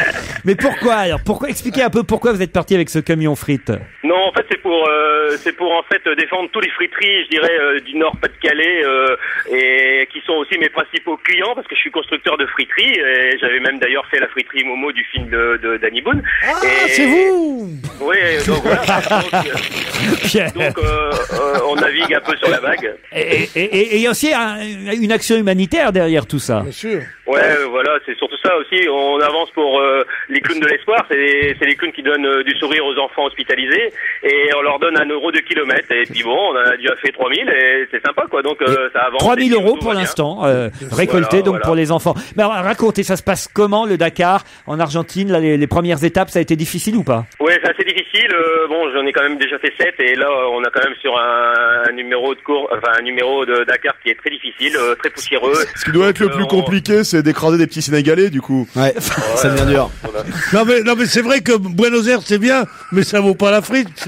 Mais pourquoi alors? Pourquoi expliquez un peu pourquoi vous êtes parti avec ce camion frites? Non, en fait, c'est pour, euh, c'est pour en fait défendre tous les friteries, je dirais, euh, du Nord Pas-de-Calais, euh, et qui sont aussi mes principaux clients, parce que je suis constructeur de friteries, et j'avais même d'ailleurs fait la friterie Momo du film de, de Danny Boone. Ah, et... c'est vous! Oui, donc voilà. Donc, donc euh, euh, on navigue un peu sur la vague. Et il y a aussi un, une action humanitaire derrière tout ça. Bien sûr. Ouais, euh, voilà, c'est surtout ça aussi. On avance pour euh, les clowns de l'espoir. C'est les, c'est les clowns qui donnent euh, du sourire aux enfants hospitalisés, et on leur donne un euro de kilomètre. Et puis bon, on a déjà fait trois mille, et c'est sympa, quoi. Donc euh, ça avance. trois mille euros tout pour va bien. l'instant, euh, récoltés Voilà, donc voilà. pour les enfants. Mais alors, racontez, ça se passe comment le Dakar en Argentine? Là, les, les premières étapes, ça a été difficile ou pas? Ouais, c'est assez difficile. Euh, bon, j'en ai quand même déjà fait sept, et là, on a quand même sur un, un numéro de cours, enfin un numéro de Dakar qui est très difficile, euh, très poussiéreux. Ce qui doit être le Donc, plus euh, compliqué, c'est d'écraser des petits Sénégalais, du coup. Ouais, ça devient dur. Voilà. Non mais, non mais c'est vrai que Buenos Aires c'est bien, mais ça vaut pas la frite.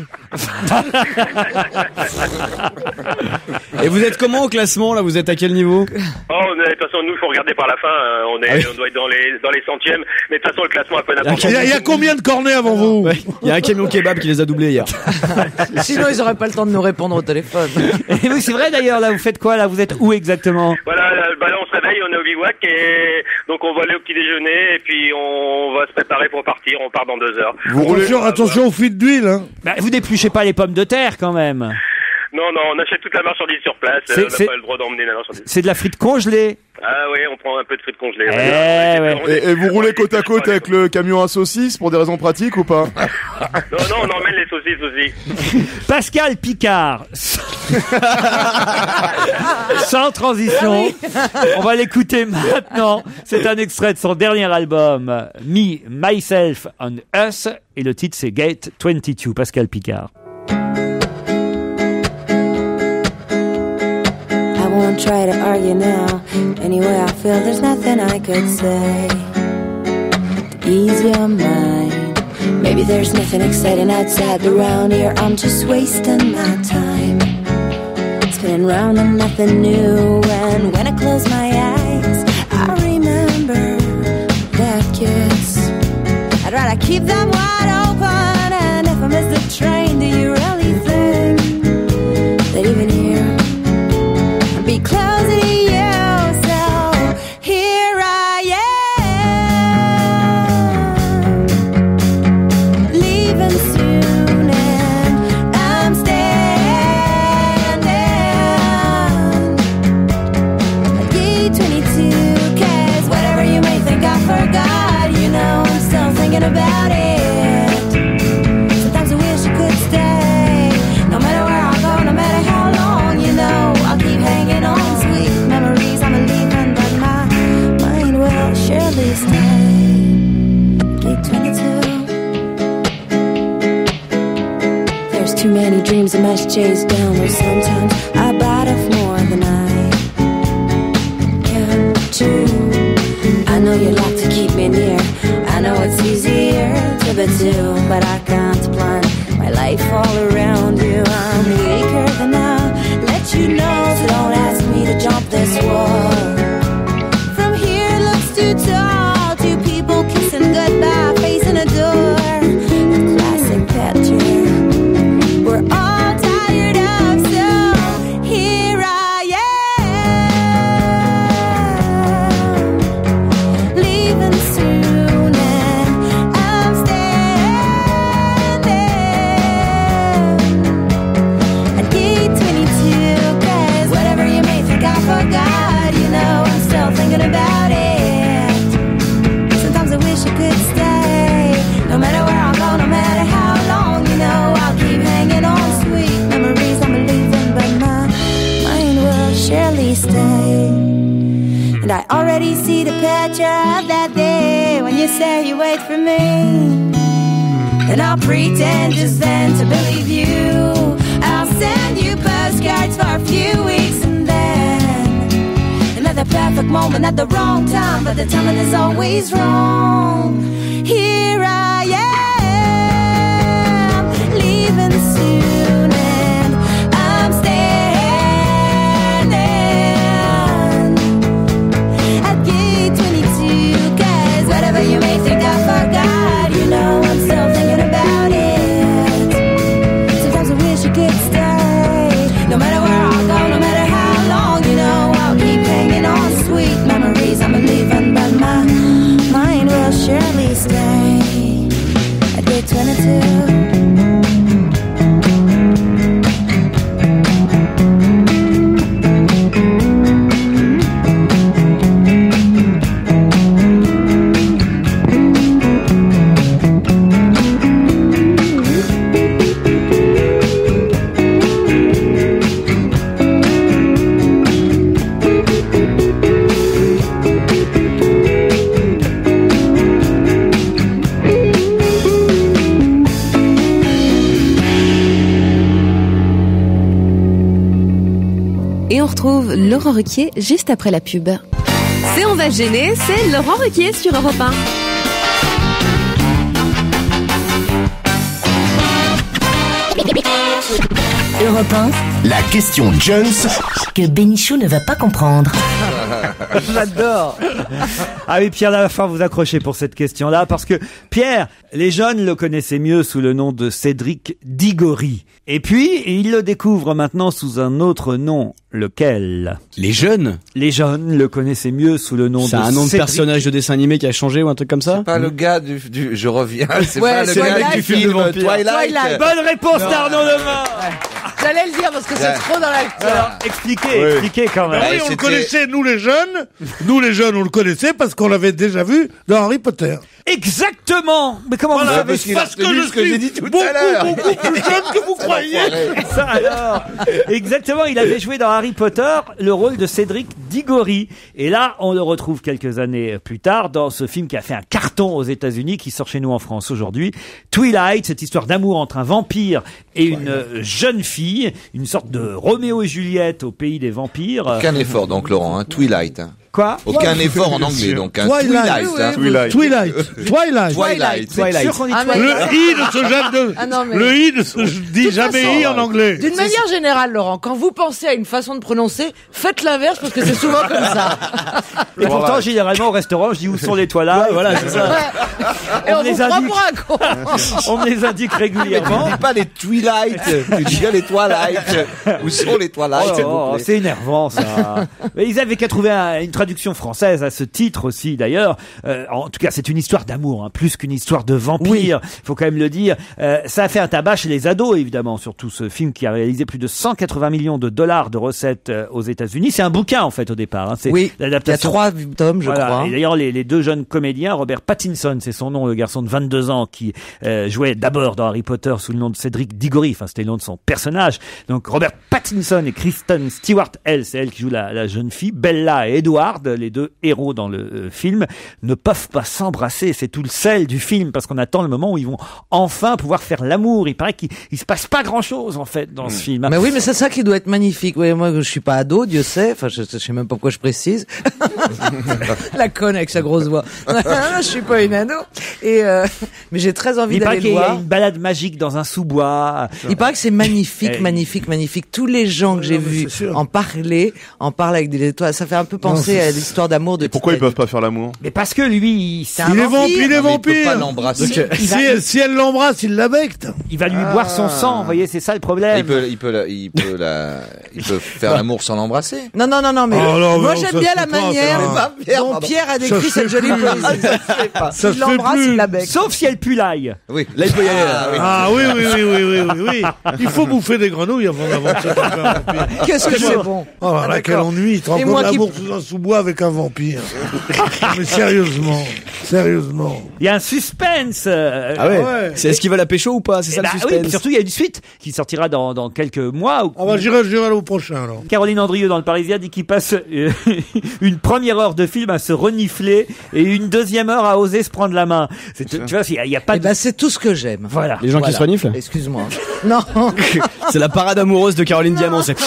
Et vous êtes comment au classement là? Vous êtes à quel niveau? Oh, on est- de toute façon, nous, faut regarder par la fin. hein. On est, Ah oui. on doit être dans les, dans les centièmes. Mais de toute façon, le classement a peu d'importance. Il y, a- il y a combien de cornets avant vous? Ouais, il y a un camion kebab qui les a doublés hier. Sinon, ils auraient pas le temps de nous répondre au téléphone. Et oui, c'est vrai d'ailleurs, là, vous faites quoi là? Vous êtes où exactement? Voilà, là, bah là, on se réveille, on est au bivouac, et donc on va aller au petit déjeuner, et puis on va se préparer pour partir. On part dans deux heures. Vous roulez, Attention, attention aux fuites d'huile. Hein. Bah, vous dépluchez pas les pommes de terre quand même. Non, non, on achète toute la marchandise sur place. C'est- euh, on c'est- n'a pas le droit d'emmener la marchandise. C'est de la frite congelée. Ah oui, on prend un peu de frites congelées. Eh ouais. ouais. On est- et, et vous roulez côte à côte avec le camion à saucisses pour des raisons pratiques ou pas? Non, non, on emmène les saucisses aussi. Pascal Picard. Sans transition. On va l'écouter maintenant. C'est un extrait de son dernier album, Me, Myself and Us. Et le titre, c'est Gate vingt-deux. Pascal Picard. I won't try to argue now. Anyway, I feel there's nothing I could say to ease your mind. Maybe there's nothing exciting outside around here. I'm just wasting my time, spinning round on nothing new. And when I close my eyes, I remember that kiss. I'd rather keep them wide open. And if I miss the train, do you really think that even here be closer to you? So here I am, leaving soon, and I'm standing at gate twenty-two. Cause whatever you may think I forgot, you know I'm still thinking about it. Sometimes I wish I could stay, no matter where I go, no matter how long, you know I'll keep hanging on. Sweet memories I'm leaving, but my mind will surely stay. Gate twenty-two. There's too many dreams I must chase down. Where sometimes I bite off more than I can chew. I know you'd like to keep me near. I know it's easier to be two, but I can't plan my life all around you. I'm weaker than I let you know, so don't ask me to jump this wall. From here it looks too tall. Two people kissing goodbye, facing a door. A classic picture we're all tired of. So here I am, leaving soon, and I'm standing at gate twenty-two. Cause whatever you may think I forgot, you know I'm still thinking about it. Sometimes I wish I could stay, no matter where I go, no matter how long, you know I'll keep hanging on. Sweet memories I'm leaving, but my mind will surely stay. And I already see the picture of that day when you say you wait for me. And I'll pretend just then to believe you. I'll send you postcards for a few weeks, and then another perfect moment at the wrong time, but the timing is always wrong. Here I am, leaving soon, and I'm standing at gate twenty-two. Cause whatever you may think I forgot, minute too. Et on retrouve Laurent Ruquier juste après la pub. C'est On va se gêner, c'est Laurent Ruquier sur Europe un. Europe un, la question Jones que Bénichou ne va pas comprendre. J'adore. Ah oui, Pierre Lafont, vous accrochez pour cette question-là, parce que Pierre, les jeunes le connaissaient mieux sous le nom de Cédric Diggory. Et puis, ils le découvrent maintenant sous un autre nom. Lequel? Les jeunes? Les jeunes le connaissaient mieux sous le nom de C'est un nom de Cédric. personnage de dessin animé qui a changé ou un truc comme ça? C'est pas le gars du, du je reviens, c'est Ouais, pas le c'est gars le mec du du film film de Twilight. vampire. Twilight. Bonne réponse Non. d'Arnaud Lemort. J'allais le dire parce que c'est Ouais. trop dans l'acteur. Alors, expliquez, Oui. expliquez quand même. Ah oui, Ouais, on le c'était- connaissait, nous les jeunes. Nous les jeunes, on le connaissait parce qu'on l'avait déjà vu dans Harry Potter. Exactement. Mais comment Voilà, vous savez parce qu'il a parce que retenu je ce que suis j'ai dit tout à beaucoup, l'heure. beaucoup plus jeune que vous croyez. ça alors? Exactement, il avait joué dans Harry Potter le rôle de Cédric Diggory. Et là, on le retrouve quelques années plus tard dans ce film qui a fait un carton aux États-Unis, qui sort chez nous en France aujourd'hui. Twilight, cette histoire d'amour entre un vampire et une euh, jeune fille, une sorte de Roméo et Juliette au pays des vampires. Aucun effort donc Laurent, hein. Twilight. Hein. Quoi? Aucun effort en anglais donc hein. Twilight. Twilight. hein. Twilight. Twilight. Twilight. Twilight. Twilight. Sûr qu'on dit Ah, mais- Twilight? Le i ne se jamais de, Ah non, mais- le i ne se dit toute jamais façon, i en anglais. D'une manière générale, Laurent, quand vous pensez à une façon de prononcer, faites l'inverse parce que c'est souvent comme ça. Et pourtant, généralement, au restaurant, je dis où sont les toilettes. Ouais, voilà, c'est ça. Et on, On les vous prend indique. pour un con. On me les indique Mais tu régulièrement. dis pas les Twilight, tu dis bien les Twilight. Où sont les Twilight, Oh, s'il vous oh, plaît? c'est énervant ça. Mais ils avaient qu'à trouver un- une traduction française à ce titre aussi d'ailleurs. Euh, en tout cas, c'est une histoire d'amour, hein, plus qu'une histoire de vampire. Il faut quand même le dire. Euh, ça a fait un tabac chez les ados évidemment, surtout ce film qui a réalisé plus de cent quatre-vingts millions de dollars de recettes euh, aux États-Unis. C'est un bouquin en fait au départ. Hein. C'est Oui, il y a l'adaptation. trois tomes, je Voilà. crois. Et d'ailleurs, les, les deux jeunes comédiens, Robert Pattinson, c'est son nom, le garçon de vingt-deux ans qui euh, jouait d'abord dans Harry Potter sous le nom de Cédric Diggory, enfin c'était le nom de son personnage. Donc Robert Pattinson et Kristen Stewart, elle, c'est elle qui joue la, la jeune fille. Bella et Edward, les deux héros dans le euh, film, ne peuvent pas s'embrasser. C'est tout le sel du film parce qu'on attend le moment où ils vont enfin pouvoir faire l'amour. Il paraît qu'il il se passe pas grand-chose en fait dans ce film. Mais oui, mais c'est ça qui doit être magnifique. Oui, moi, je suis pas ado, Dieu sait. Enfin, je, je sais même pas pourquoi je précise. La conne avec sa grosse voix. Je suis pas une ado. Et euh, mais j'ai très envie Il paraît d'aller qu'il le y a voir. une balade magique dans un sous-bois. Il paraît que c'est magnifique, Eh. magnifique, magnifique. Tous les gens que j'ai Non, mais vus c'est sûr. en parler, en parlent avec des étoiles. Ça fait un peu penser c'est- à l'histoire d'amour de Pourquoi ils Titanic. peuvent pas faire l'amour? Mais parce que lui, il, C'est un Il est vampire. vampire, il est Mais il peut pas vampire. l'embrasser. Si, elle- si elle l'embrasse, il la becte. il va lui boire son sang. Vous voyez, c'est ça le problème. Il peut, il peut, la- il peut la, il peut faire l'amour sans l'embrasser. Non, non, non, non, mais Oh non, moi mais j'aime ça bien se la fait pas, manière ça. Pierre, dont pardon. Pierre a décrit Ça se cette fait jolie plus. poésie. Ça se Il fait l'embrasse, plus. il la bec. Sauf si elle pue l'ail. Oui. Là, il peut y aller. Ah, oui. Ah oui, oui, oui, oui, oui, oui, oui. Il faut bouffer des grenouilles avant d'avancer avec un vampire. Qu'est-ce que c'est bon. Oh là là, quel ennui. Tu te rends Et compte moi qui- l'amour sous un sous-bois avec un vampire. Mais sérieusement, sérieusement. Il y a un suspense. euh, Ah ouais. Ouais. C'est est-ce qu'il va la pécho ou pas? C'est eh ça bah le oui, suspense. puis surtout il y a une suite qui sortira dans, dans quelques mois. Où- Ah bah j'irai, j'irai au prochain alors. Caroline Andrieux dans le Parisien dit qu'il passe euh, une première heure de film à se renifler et une deuxième heure à oser se prendre la main. C'est, tu vois, il n'y a, a pas Eh de... ben, c'est tout ce que j'aime. Voilà. Les gens Voilà. qui se reniflent? Excuse-moi. Non. C'est la parade amoureuse de Caroline Diamant. C'est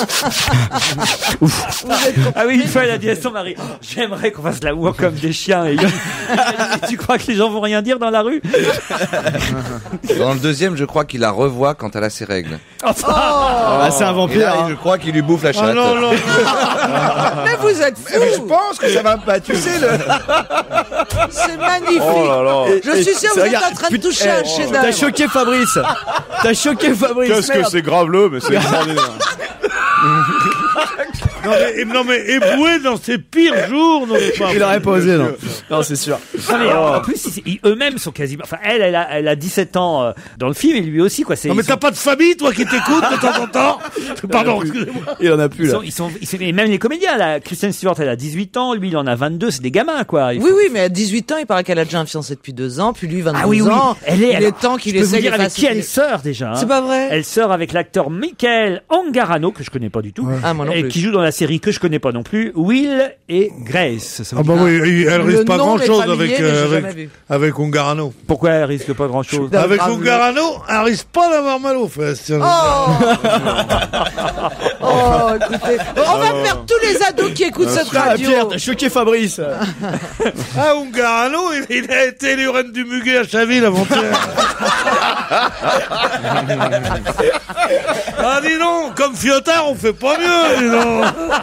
Ah oui, une fois elle a dit à son mari, oh, j'aimerais qu'on fasse l'amour comme des chiens. Et il- et tu crois que les gens vont rien dire dans la rue? Dans le deuxième, je crois qu'il la revoit quand elle a ses règles. Enfin, ah, c'est un Et vampire. là, hein. je crois qu'il lui bouffe la chatte. Ah non, non. Mais vous êtes Mais je fous. pense que ça va pas, tu sais, le... C'est magnifique. Oh là là. Je suis sûr que vous êtes Regarde, en train de putain, toucher un eh, chef-d'œuvre. T'as choqué Fabrice. T'as choqué Fabrice. Qu'est-ce que merde. c'est graveleux, mais c'est extraordinaire. Non mais, non mais Eboué dans ses pires jours, non pas. Il aurait pas osé, non. Non, c'est sûr. Non, mais, en plus, ils- ils- eux-mêmes sont quasiment. Enfin, elle, elle a, elle a dix-sept ans euh, dans le film et lui aussi, quoi. C'est, Non mais ils t'as sont- pas de famille, toi, qui t'écoute de temps en temps. Pardon, excusez-moi. Il en a plus, Ils là. sont, ils sont, ils sont- et même les comédiens, là, Kristen Stewart, elle a dix-huit ans, lui, il en a vingt-deux, c'est des gamins, quoi. Il Oui, faut- oui, mais à dix-huit ans, il paraît qu'elle a déjà un fiancé depuis deux ans, puis lui vingt-deux Ah oui, oui. ans. Elle est, il alors, est temps qu'il je peux vous essaye dire de avec faire qui elle sort déjà. hein. C'est pas vrai. Elle sort avec l'acteur Michael Angarano, que je connais pas du tout. Ah, moi non et plus. qui joue dans la série que je connais pas non plus, Will et Grace. Ça vous Ah dit bah pas oui, elle Le risque pas nom grand m'est chose familier, avec, mais j'ai euh, jamais avec, vu. avec Ungarano. Pourquoi elle risque pas grand chose Avec grave. Ungarano, elle risque pas d'avoir mal aux fesses. Oh Oh, écoutez, on va faire tous les ados qui écoutent cette Ah, radio. Pierre, t'as choqué Fabrice. Ah, Ungarano, il, il a été les reines du muguet à Chaville avant-hier. Ah, dis donc, comme Fiotard, on fait pas mieux, dis donc.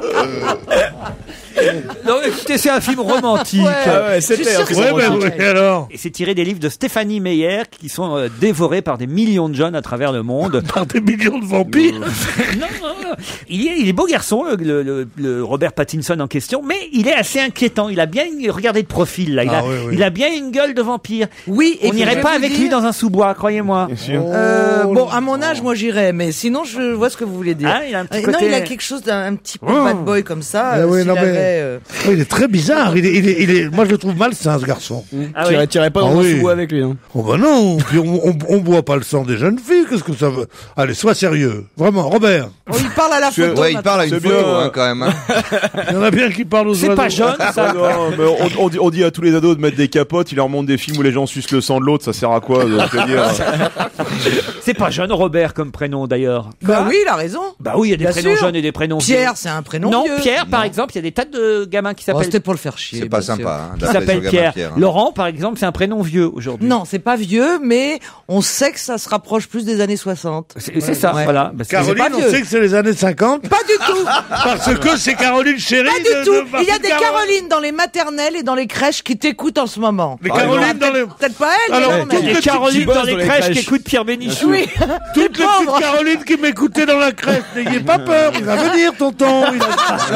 Non, écoutez, c'est un film romantique. Ouais. Ah ouais, Je suis c'était sûre un que film Ouais, c'est ben romantique. oui, alors. Et c'est tiré des livres de Stéphanie Meyer qui sont euh, dévorés par des millions de jeunes à travers le monde. Par des millions de vampires. non, non, non. Il est, il est beau garçon, le, le- le- le Robert Pattinson en question, mais il est assez inquiétant. Il a bien, une- regardez de profil là, il, Ah a, oui, oui. il a bien une gueule de vampire. Oui, et On puis je n'irait vais pas vous avec dire- lui dans un sous-bois, croyez-moi. Euh, bon, à mon âge, moi j'irais, mais sinon je vois ce que vous voulez dire. Ah, il a un petit Euh, Non, côté- il a quelque chose d'un un petit peu bad boy comme ça. Ah euh, oui, s'il non, mais- avait, euh, Oh, il est très bizarre. Il est, il est, il est, moi, je le trouve malsain, ce garçon. Ah Tu oui. irais- tu irais pas Ah dans un oui. sous-bois avec lui, hein. Oh bah non, puis on, on, on boit pas le sang des jeunes filles, qu'est-ce que ça veut? Allez, sois sérieux. Vraiment, Robert. Oh, il parle à la photo. Ouais, il maintenant. parle à une C'est photo, bien. hein, quand même. hein. Il y en a bien qui parlent aux C'est oiseaux. pas jeune, ça. Ah non, mais on, on dit, on dit à tous les ados de mettre des capotes, il leur montre des films où les gens sucent le sang de l'autre, ça sert à quoi de te dire C'est pas jeune Robert comme prénom d'ailleurs. Bah oui, il a raison. Bah oui, il y a des Bien prénoms sûr. jeunes et des prénoms vieux. Pierre, c'est un prénom Non, vieux. Pierre par exemple, il y a des tas de gamins qui Oh, s'appellent c'était pour le faire chier. C'est pas bien sûr. sympa. hein, qui d'appeler s'appellent son gamin Pierre. Pierre, hein. Laurent par exemple, c'est un prénom vieux aujourd'hui. Non, c'est pas vieux, mais on sait que ça se rapproche plus des années soixante. C'est c'est ça, Ouais. voilà. Bah, c'est- Caroline, C'est pas on vieux. sait que c'est les années cinquante. Pas du tout. Parce que c'est Caroline Chéri. Pas de- du tout. de- Il y a des Caroline. Carolines dans les maternelles et dans les crèches qui t'écoutent en ce moment. Les Ah, Caroline Ah, dans les... peut-être- Peut-être pas elle, Alors, mais Il y a non, mais... des petites Carolines qui bossent dans les dans les crèches crèches. qui écoutent Pierre Bénichou. Oui. Toutes les pauvres. petites Carolines qui m'écoutaient dans la crèche. N'ayez pas peur, il va venir, tonton. Il,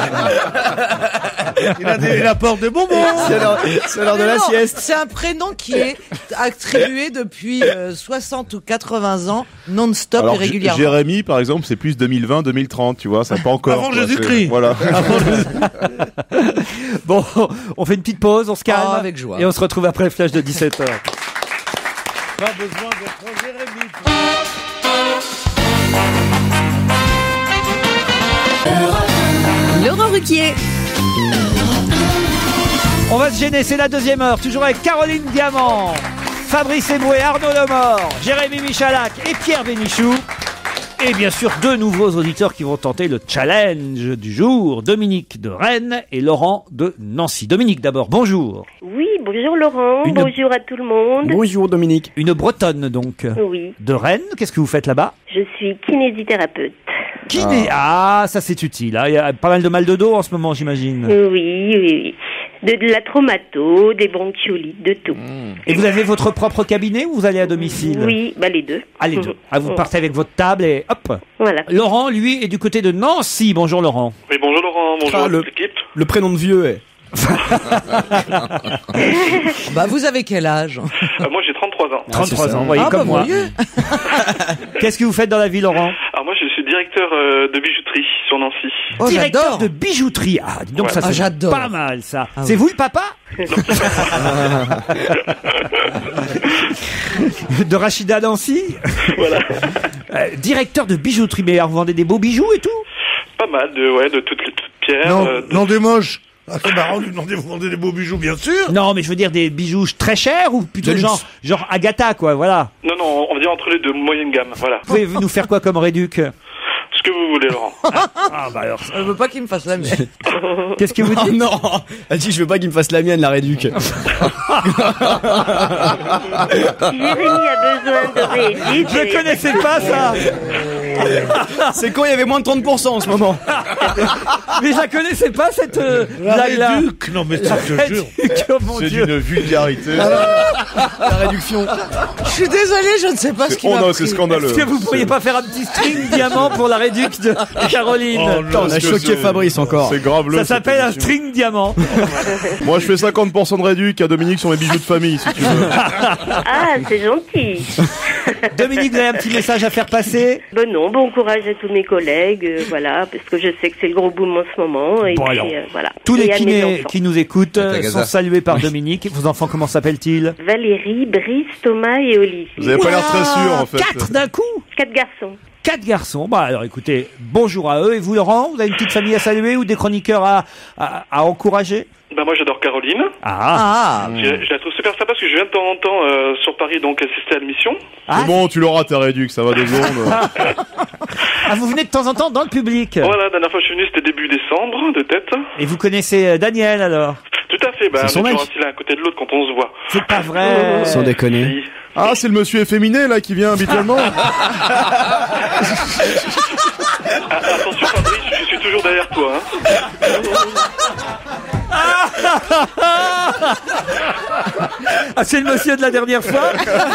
a... il, a des- il apporte des bonbons. C'est l'heure c'est l'heure de Mais la non, sieste. C'est un prénom qui est attribué depuis euh, soixante ou quatre-vingts ans, non-stop et Alors, J- régulièrement. Jérémy, par exemple, c'est plus deux mille vingt deux mille trente, tu vois, ça pas encore. Avant quoi, Jésus-Christ. c'est- Voilà. Bon, on fait une petite pause, on se calme. Oh, avec joie. Et on se retrouve après le flash de dix-sept heures. Pas besoin d'être Jérémy. Laurent Ruquier. On va se gêner, c'est la deuxième heure, toujours avec Caroline Diamant, Fabrice Eboué, Arnaud Lemort, Jérémy Michalak et Pierre Bénichou. Et bien sûr, deux nouveaux auditeurs qui vont tenter le challenge du jour, Dominique de Rennes et Laurent de Nancy. Dominique d'abord, bonjour. Oui, bonjour Laurent, Une- bonjour à tout le monde. Bonjour Dominique. Une Bretonne donc. Oui, De Rennes, qu'est-ce que vous faites là-bas? je suis kinésithérapeute. Kiné. Ah, ça c'est utile. hein. Il y a pas mal de mal de dos en ce moment, j'imagine. Oui, oui, oui. De, de la traumato, des bronchiolites, de tout. Et vous avez votre propre cabinet ou vous allez à domicile? Oui, bah les deux. Ah, les deux. Ah, vous partez avec votre table et hop. Voilà. Laurent, lui, est du côté de Nancy. Bonjour Laurent. Oui, bonjour Laurent, bonjour Ah, à le- toute l'équipe. Le prénom de vieux est. Bah, vous avez quel âge? Euh, moi j'ai trente-trois ans. trente-trois c'est ça. ans, vous voyez, Ah, comme bah, moi. vieux. Qu'est-ce que vous faites dans la vie, Laurent? Alors moi je suis directeur euh, de bijouterie sur Nancy. Oh, Directeur j'adore. de bijouterie. Ah, dis donc, Ouais. ça Ah, c'est j'adore. pas mal, ça. Ah c'est oui. vous le papa? De Rachida Nancy? Voilà. Euh, directeur de bijouterie. Mais alors, vous vendez des beaux bijoux et tout? Pas mal de, ouais, de toutes les toutes pierres. Non, euh, de- non des moches. Ah, c'est marrant de lui demander, vous vendez des beaux bijoux, bien sûr. Non, mais je veux dire des bijoux très chers ou plutôt De luxe. genre, genre Agatha, quoi, voilà. Non, non, on va dire entre les deux, moyenne gamme, voilà. Vous pouvez nous faire quoi comme réduc? Ce que vous voulez Laurent. Ah, bah alors, Je veux pas qu'il me fasse la mienne. qu'est-ce que vous Oh dites? non. Elle dit je veux pas qu'il me fasse la mienne la réduc. Jérémy a besoin de rééduque. Je connaissais pas ça. C'est quand il y avait moins de trente pour cent en ce moment. Mais je la connaissais pas, cette euh, La blague-là. réduc, non mais ça, je te jure. Réduc, oh mon C'est Dieu. d'une vulgarité. La réduction. Je suis désolée, je ne sais pas ce C'est qui m'a oh non, pris. c'est scandaleux. Est-ce que vous pourriez pas faire un petit string diamant pour la réduc de Caroline? Oh, Attends, on a Parce que choqué c'est- Fabrice encore. C'est grave. Ça s'appelle un string diamant. Moi, je fais cinquante pour cent de réduc à Dominique sur mes bijoux de famille, si tu veux. Ah, c'est gentil. Dominique, vous avez un petit message à faire passer? Bon non, bon courage à tous mes collègues, euh, voilà, parce que je sais que c'est le gros boom en ce moment. Et Bon, puis, alors, euh, voilà. Tous les Et à mes kinés enfants. qui nous écoutent euh, Tagaza. sont salués par Dominique. Vos enfants, comment s'appellent-ils? Valérie, Brice, Thomas et Olivier. Vous avez pas l'air très sûr, en fait. Quatre d'un coup? Quatre garçons. Quatre garçons. Bah alors écoutez, bonjour à eux. Et vous, Laurent, vous avez une petite famille à saluer ou des chroniqueurs à, à, à encourager? Bah moi j'adore Caroline. Ah, Je, je la trouve super sympa parce que je viens de temps en temps euh, sur Paris donc assister à l'émission. Ah, C'est bon, tu l'auras, ta réduc, ça va deux secondes. ah, vous venez de temps en temps dans le public. Voilà, la dernière fois que je suis venu c'était début décembre de tête. Et vous connaissez euh, Daniel alors? Tout à fait, bah, on C'est son est toujours mec. assis l'un à côt de l'autre quand on se voit. C'est pas vrai. Sans déconner. Si. Ah, c'est le monsieur efféminé, là, qui vient habituellement. Ah, attention Fabrice, je suis toujours derrière toi. Hein. Ah, c'est le monsieur de la dernière fois?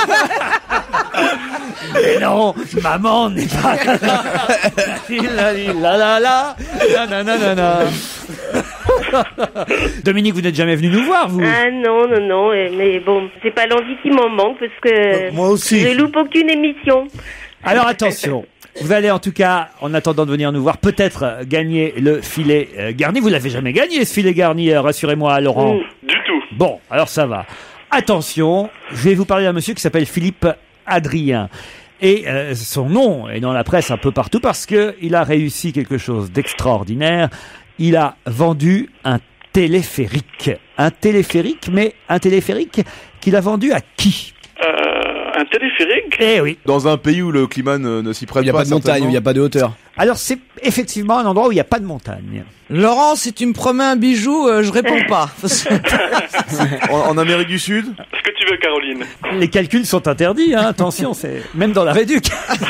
Mais non, maman n'est pas là. La la la la, la la la la. Dominique, vous n'êtes jamais venu nous voir, vous? Ah non, non, non, euh, mais bon, c'est pas l'envie qui m'en manque parce que Moi aussi. je loupe aucune émission. Alors attention, vous allez en tout cas, en attendant de venir nous voir, peut-être euh, gagner le filet euh, garni. Vous l'avez jamais gagné, ce filet garni, euh, rassurez-moi, Laurent. Mm. Du tout. Bon, alors ça va. Attention, je vais vous parler d'un monsieur qui s'appelle Philippe Adrien. Et euh, son nom est dans la presse un peu partout parce que il a réussi quelque chose d'extraordinaire. Il a vendu un téléphérique. Un téléphérique, mais un téléphérique qu'il a vendu à qui? Euh, un téléphérique. Eh oui. Dans un pays où le climat ne, ne s'y prête Il n'y a pas. pas de montagne, certainement. il n'y a pas de hauteur. Alors c'est effectivement un endroit où il n'y a pas de montagne. Laurent, si tu me promets un bijou, euh, je réponds pas. En, en Amérique du Sud. Ce que tu veux Caroline. Les calculs sont interdits, hein, attention, c'est même dans la réduc.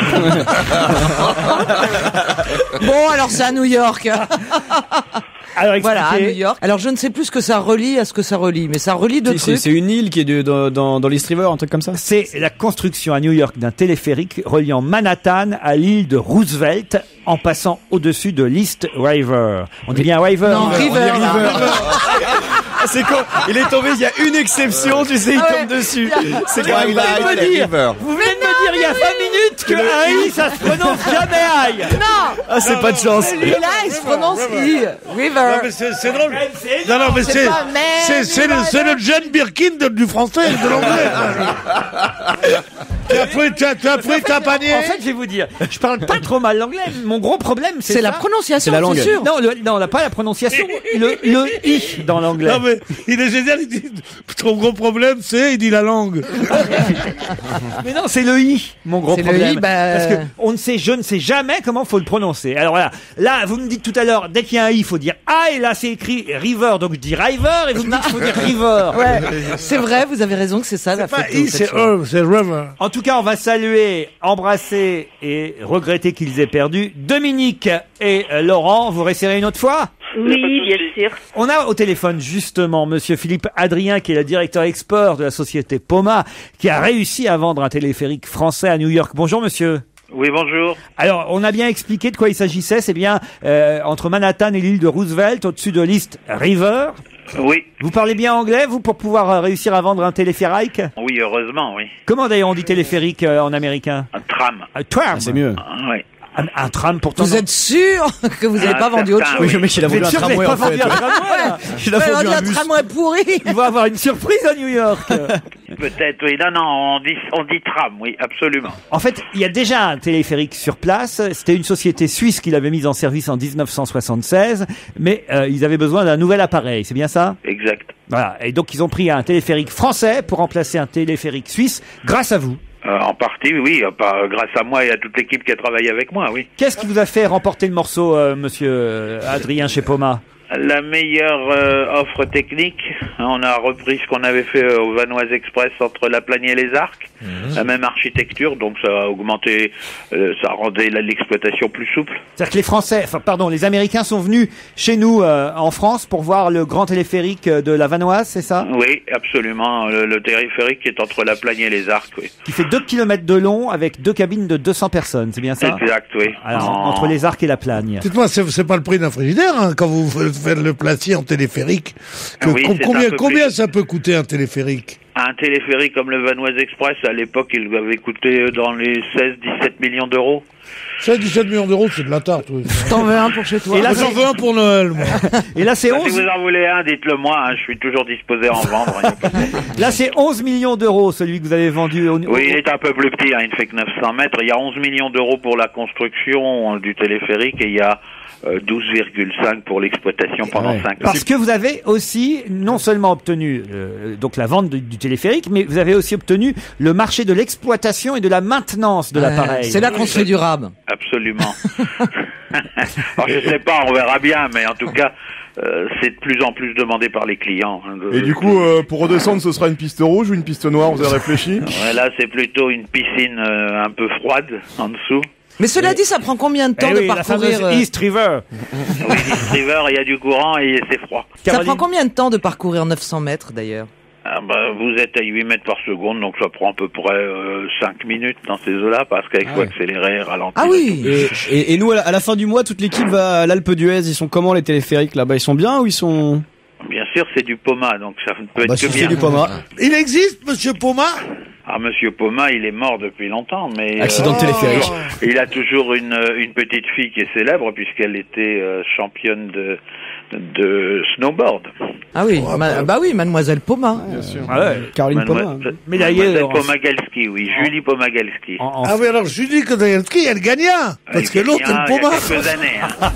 Bon, alors c'est à New York. Alors Voilà, à New expliquez. York. Alors je ne sais plus ce que ça relie à ce que ça relie, mais ça relie deux C'est- C'est trucs. c'est une île qui est de, dans, dans, dans l'East River, un truc comme ça. C'est la construction à New York d'un téléphérique reliant Manhattan à l'île de Roosevelt en passant au-dessus de l'East River. On dit bien River. Non, River. Ah, c'est con. Il est tombé, il y a une exception, tu sais, il Ah ouais. tombe dessus. C'est Vous quand venez même de me dire, vous venez de me dire il y a vingt minutes que I, ça se prononce jamais I. Non, Ah, c'est pas de chance. celui-là, il se prononce I. Non, River. mais c'est c'est drôle. C'est Non, non, mais C'est c'est pas mais, c'est c'est le, c'est le John Birkin de- du français, de l'anglais. Tu as pris, tu as, tu as pris ta panier. En fait, je vais vous dire, je parle pas trop mal l'anglais. Mon gros problème, c'est C'est la ça. prononciation, C'est la langue. c'est sûr. Non, le, non, on n'a pas la prononciation. Le, le i dans l'anglais. Non, mais il est génial, il dit, ton gros problème, c'est, il dit la langue. Mais non, c'est le i, mon gros C'est le problème. i, bah- Parce que on ne sait, je ne sais jamais comment faut le prononcer. Alors voilà, là, vous me dites tout à l'heure, dès qu'il y a un i, il faut dire ah, et là c'est écrit river, donc je dis river, et vous me dites qu'il faut dire river. Ouais, c'est vrai, vous avez raison que c'est ça la Pas photo. I, cette c'est chose. E, c'est river. En tout cas, on va saluer, embrasser et regretter qu'ils aient perdu Dominique et euh, Laurent. Vous réessayerez une autre fois? Oui, bien sûr. On a au téléphone justement Monsieur Philippe Adrien, qui est le directeur export de la société Poma, qui a réussi à vendre un téléphérique français à New York. Bonjour monsieur. Oui, bonjour. Alors, on a bien expliqué de quoi il s'agissait. C'est bien euh, entre Manhattan et l'île de Roosevelt, au-dessus de l'East River. Oui, Vous parlez bien anglais, vous, pour pouvoir euh, réussir à vendre un téléphérique? oui, heureusement, oui. Comment d'ailleurs on dit téléphérique euh, en américain? Un tram. Un tram. C'est mieux. Oui. Un, un tram, pourtant. Vous non. êtes sûr que vous n'avez Ah, pas vendu autre certain, chose? Oui, le mec, il a Vous vendu êtes un sûr que vous tramway n'avez en pas fait. vendu un tramway, là? Il a Ouais, vendu on dit un un bus. tramway pourri. Il va avoir une surprise à New York. Peut-être, oui. Non, non, on dit, on dit tram, oui, absolument. En fait, il y a déjà un téléphérique sur place. C'était une société suisse qui l'avait mis en service en dix-neuf cent soixante-seize, mais euh, ils avaient besoin d'un nouvel appareil. C'est bien ça? Exact. Voilà. Et donc ils ont pris un téléphérique français pour remplacer un téléphérique suisse, grâce à vous. Euh, en partie, oui, euh, pas, grâce à moi et à toute l'équipe qui a travaillé avec moi, oui. Qu'est-ce qui vous a fait remporter le morceau, euh, Monsieur euh, Adrien chez Poma? La meilleure euh, offre technique, on a repris ce qu'on avait fait euh, au Vanoise Express entre La Plagne et les Arcs. la même architecture, donc ça a augmenté, euh, ça rendait la- l'exploitation plus souple. C'est-à-dire que les Français, enfin pardon, les Américains sont venus chez nous euh, en France pour voir le grand téléphérique de la Vanoise, c'est ça? Oui, absolument. Le, le téléphérique qui est entre la Plagne et les Arcs, oui. Qui fait deux kilomètres de long avec deux cabines de deux cents personnes, c'est bien ça? Exact, oui. Alors, En- entre les Arcs et la Plagne. Dites-moi, c'est, c'est pas le prix d'un frigidaire hein, quand vous faites le placier en téléphérique. Que- Oui, com- c'est combien un peu combien plus. ça peut coûter un téléphérique? Un téléphérique comme le Vanoise Express, à l'époque, il avait coûté dans les seize à dix-sept millions d'euros. seize à dix-sept millions d'euros, c'est de la tarte. Oui. T'en veux un pour chez toi. Et là, j'en veux un pour Noël, moi. Et là, c'est Bah, si onze, vous en voulez un, dites-le moi, hein, je suis toujours disposé à en vendre. là, c'est onze millions d'euros, celui que vous avez vendu au, Oui, il est un peu plus petit, hein, il ne fait que neuf cents mètres. Il y a onze millions d'euros pour la construction euh, du téléphérique et il y a euh, douze virgule cinq pour l'exploitation pendant cinq ans. Parce que vous avez aussi non seulement obtenu euh, donc la vente du, du téléphérique, mais vous avez aussi obtenu le marché de l'exploitation et de la maintenance de l'appareil. C'est là qu'on se fait du rab. Absolument. Alors, je sais pas, on verra bien, mais en tout cas, euh, c'est de plus en plus demandé par les clients. hein, de- Et du coup, euh, pour redescendre, ce sera une piste rouge ou une piste noire, vous avez réfléchi? Ouais, là, c'est plutôt une piscine euh, un peu froide en dessous. Mais cela dit, ça prend combien de temps Eh de oui, la parcourir fameuse euh, East River. Oui, East River, il y a du courant et c'est froid. Ça Caroline. prend combien de temps de parcourir neuf cents mètres d'ailleurs? Ah bah, vous êtes à huit mètres par seconde, donc ça prend à peu près euh, cinq minutes dans ces eaux-là, parce qu'avec faut accélérer, ralentir. Ah oui. Et, et, et nous, à la, à la fin du mois, toute l'équipe va à l'Alpe d'Huez. Ils sont comment les téléphériques là-bas? Ils sont bien ou ils sont... Bien sûr, c'est du Poma, donc ça ne peut être Bah, que si bien. c'est du Poma. Il existe, monsieur Poma? Ah, monsieur Poma, il est mort depuis longtemps, mais... Accident de euh, téléphérique. Il a toujours une, une petite fille qui est célèbre, puisqu'elle était euh, championne de, de snowboard. Ah oui, ma- bah oui, mademoiselle Poma. Bien sûr. Ah ouais. Caroline Poma. Mademoiselle- Mais d'ailleurs, Mademoiselle en- Pomagalski, oui, Julie Pomagalski. En- en- Ah oui, alors Julie Kodayansky, elle gagna. Parce que Elle l'autre, gagnait elle il y a Poma. quelques années. hein.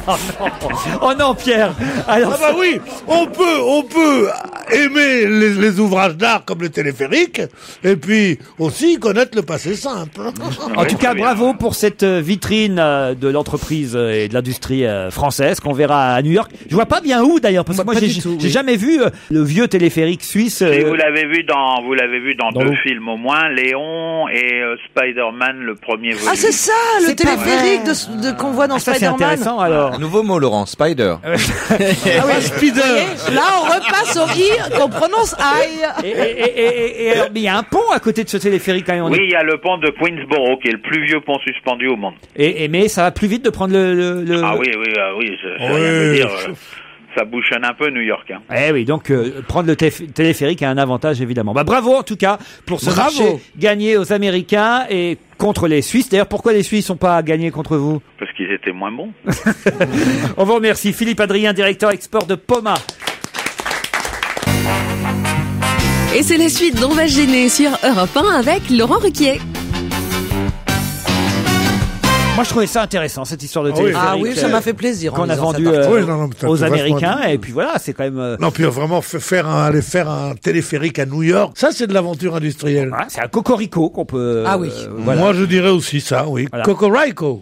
Oh non, Pierre. Alors, Ah bah oui, on peut, on peut aimer les, les ouvrages d'art comme le téléphérique, et puis aussi connaître le passé simple. en Ouais, tout cas, très bien. bravo pour cette euh, vitrine euh, de l'entreprise euh, et de l'industrie euh, française qu'on verra à New York. Je vois pas bien où d'ailleurs, parce que Bah, moi pas j'ai du tout, j'ai oui. jamais vu euh, le vieux téléphérique suisse. Si euh, vous l'avez vu dans, vous l'avez vu dans, Dans deux l'eau. films au moins, Léon et euh, Spider-Man, le premier volume. Ah c'est ça, le C'est pas téléphérique de, de qu'on voit dans ah, ça c'est Spider-Man. intéressant alors. Un nouveau mot, Laurent, Spider. Ah oui, Spider. Là, on repasse au i qu'on prononce I. Et, et, et, et- et alors, mais il y a un pont à côté de ce téléphérique quand même. on Oui, est- il y a le pont de Queensboro, qui est le plus vieux pont suspendu au monde. Et, et- mais ça va plus vite de prendre le. le, le- Ah oui, oui, ah oui, ça, ça Oui. rien veut dire. euh, Ça bouchonne un peu New York. Hein. Eh oui, donc euh, prendre le téf- téléphérique a un avantage évidemment. Bah bravo en tout cas pour ce Bravo. marché gagné aux Américains et contre les Suisses. D'ailleurs, pourquoi les Suisses sont pas gagnés contre vous? Parce qu'ils étaient moins bons. On vous remercie. Philippe Adrien, directeur export de Poma. Et c'est la suite d'On va se gêner sur Europe un avec Laurent Ruquier. Moi, je trouvais ça intéressant cette histoire de Ah oui. téléphérique. Ah oui, ça euh, m'a fait plaisir. en qu'on a lisant vendu cet article. euh, Oui, non, non, ça aux fait vachement Américains. bien. Et puis voilà, c'est quand même. euh, Non, puis vraiment, f- faire un, aller faire un téléphérique à New York, ça c'est de l'aventure industrielle. voilà, c'est un cocorico qu'on peut. Ah oui. euh, voilà. Moi je dirais aussi ça, oui. Voilà. Cocorico.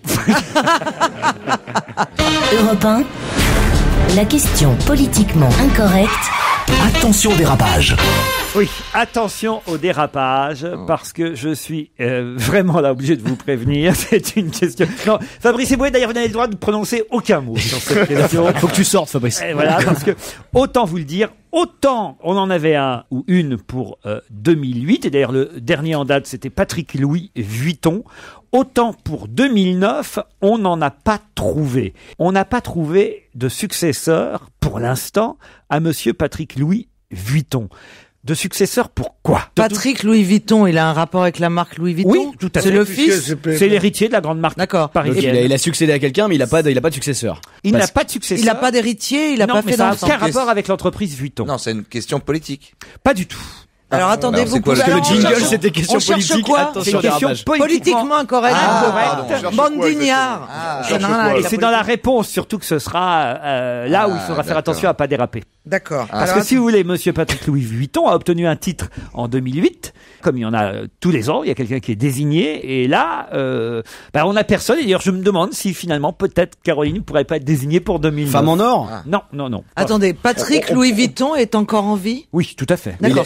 Europe un, la question politiquement incorrecte. Attention au dérapage. Oui, attention au dérapage, parce que je suis euh, vraiment là obligé de vous prévenir. C'est une question. Non, Fabrice Eboué, d'ailleurs, vous n'avez le droit de prononcer aucun mot sur cette question. Faut que tu sortes, Fabrice. Et voilà, parce que autant vous le dire, autant on en avait un ou une pour euh, deux mille huit, et d'ailleurs le dernier en date c'était Patrick Louis Vuitton, autant pour deux mille neuf, on n'en a pas trouvé. On n'a pas trouvé de successeur, pour l'instant, à monsieur Patrick Louis Vuitton. De successeur pourquoi? Patrick Louis Vuitton, il a un rapport avec la marque Louis Vuitton? Oui, tout à fait. C'est le Puisque fils? c'est- C'est l'héritier de la grande marque D'accord. Donc, il, parisienne. a, il a succédé à quelqu'un, mais il a pas de, il a pas de successeur. Il Parce- n'a pas de successeur. Il a pas d'héritier, il a non, pas mais fait ça n'a d'enfant. aucun rapport avec l'entreprise Vuitton. Non, c'est une question politique. Pas du tout. Alors attendez, Alors, vous c'est quoi, pouvez... parce que le alors, on jingle, cherche- c'était question on cherche politique, quoi attention. C'est une au question dérapage. Politiquement incorrect. Ah, incorrect. pardon, cherche Bande quoi, d'ignards. Ah, Ça n'a cherche rien quoi, avec Et la c'est dans la politique. réponse surtout que ce sera euh, là où il Ah, faudra faire d'accord. attention à pas déraper. D'accord. Parce Alors, que si vous voulez, monsieur Patrick Louis Vuitton a obtenu un titre en deux mille huit, comme il y en a euh, tous les ans, il y a quelqu'un qui est désigné, et là, euh, bah, on a personne, et d'ailleurs je me demande si finalement peut-être Caroline ne pourrait pas être désignée pour deux mille neuf. Femme en or. Non, non, non. Attendez, Patrick Louis Vuitton est encore en vie? Oui, tout à fait. D'accord, c'est pour ça qu'il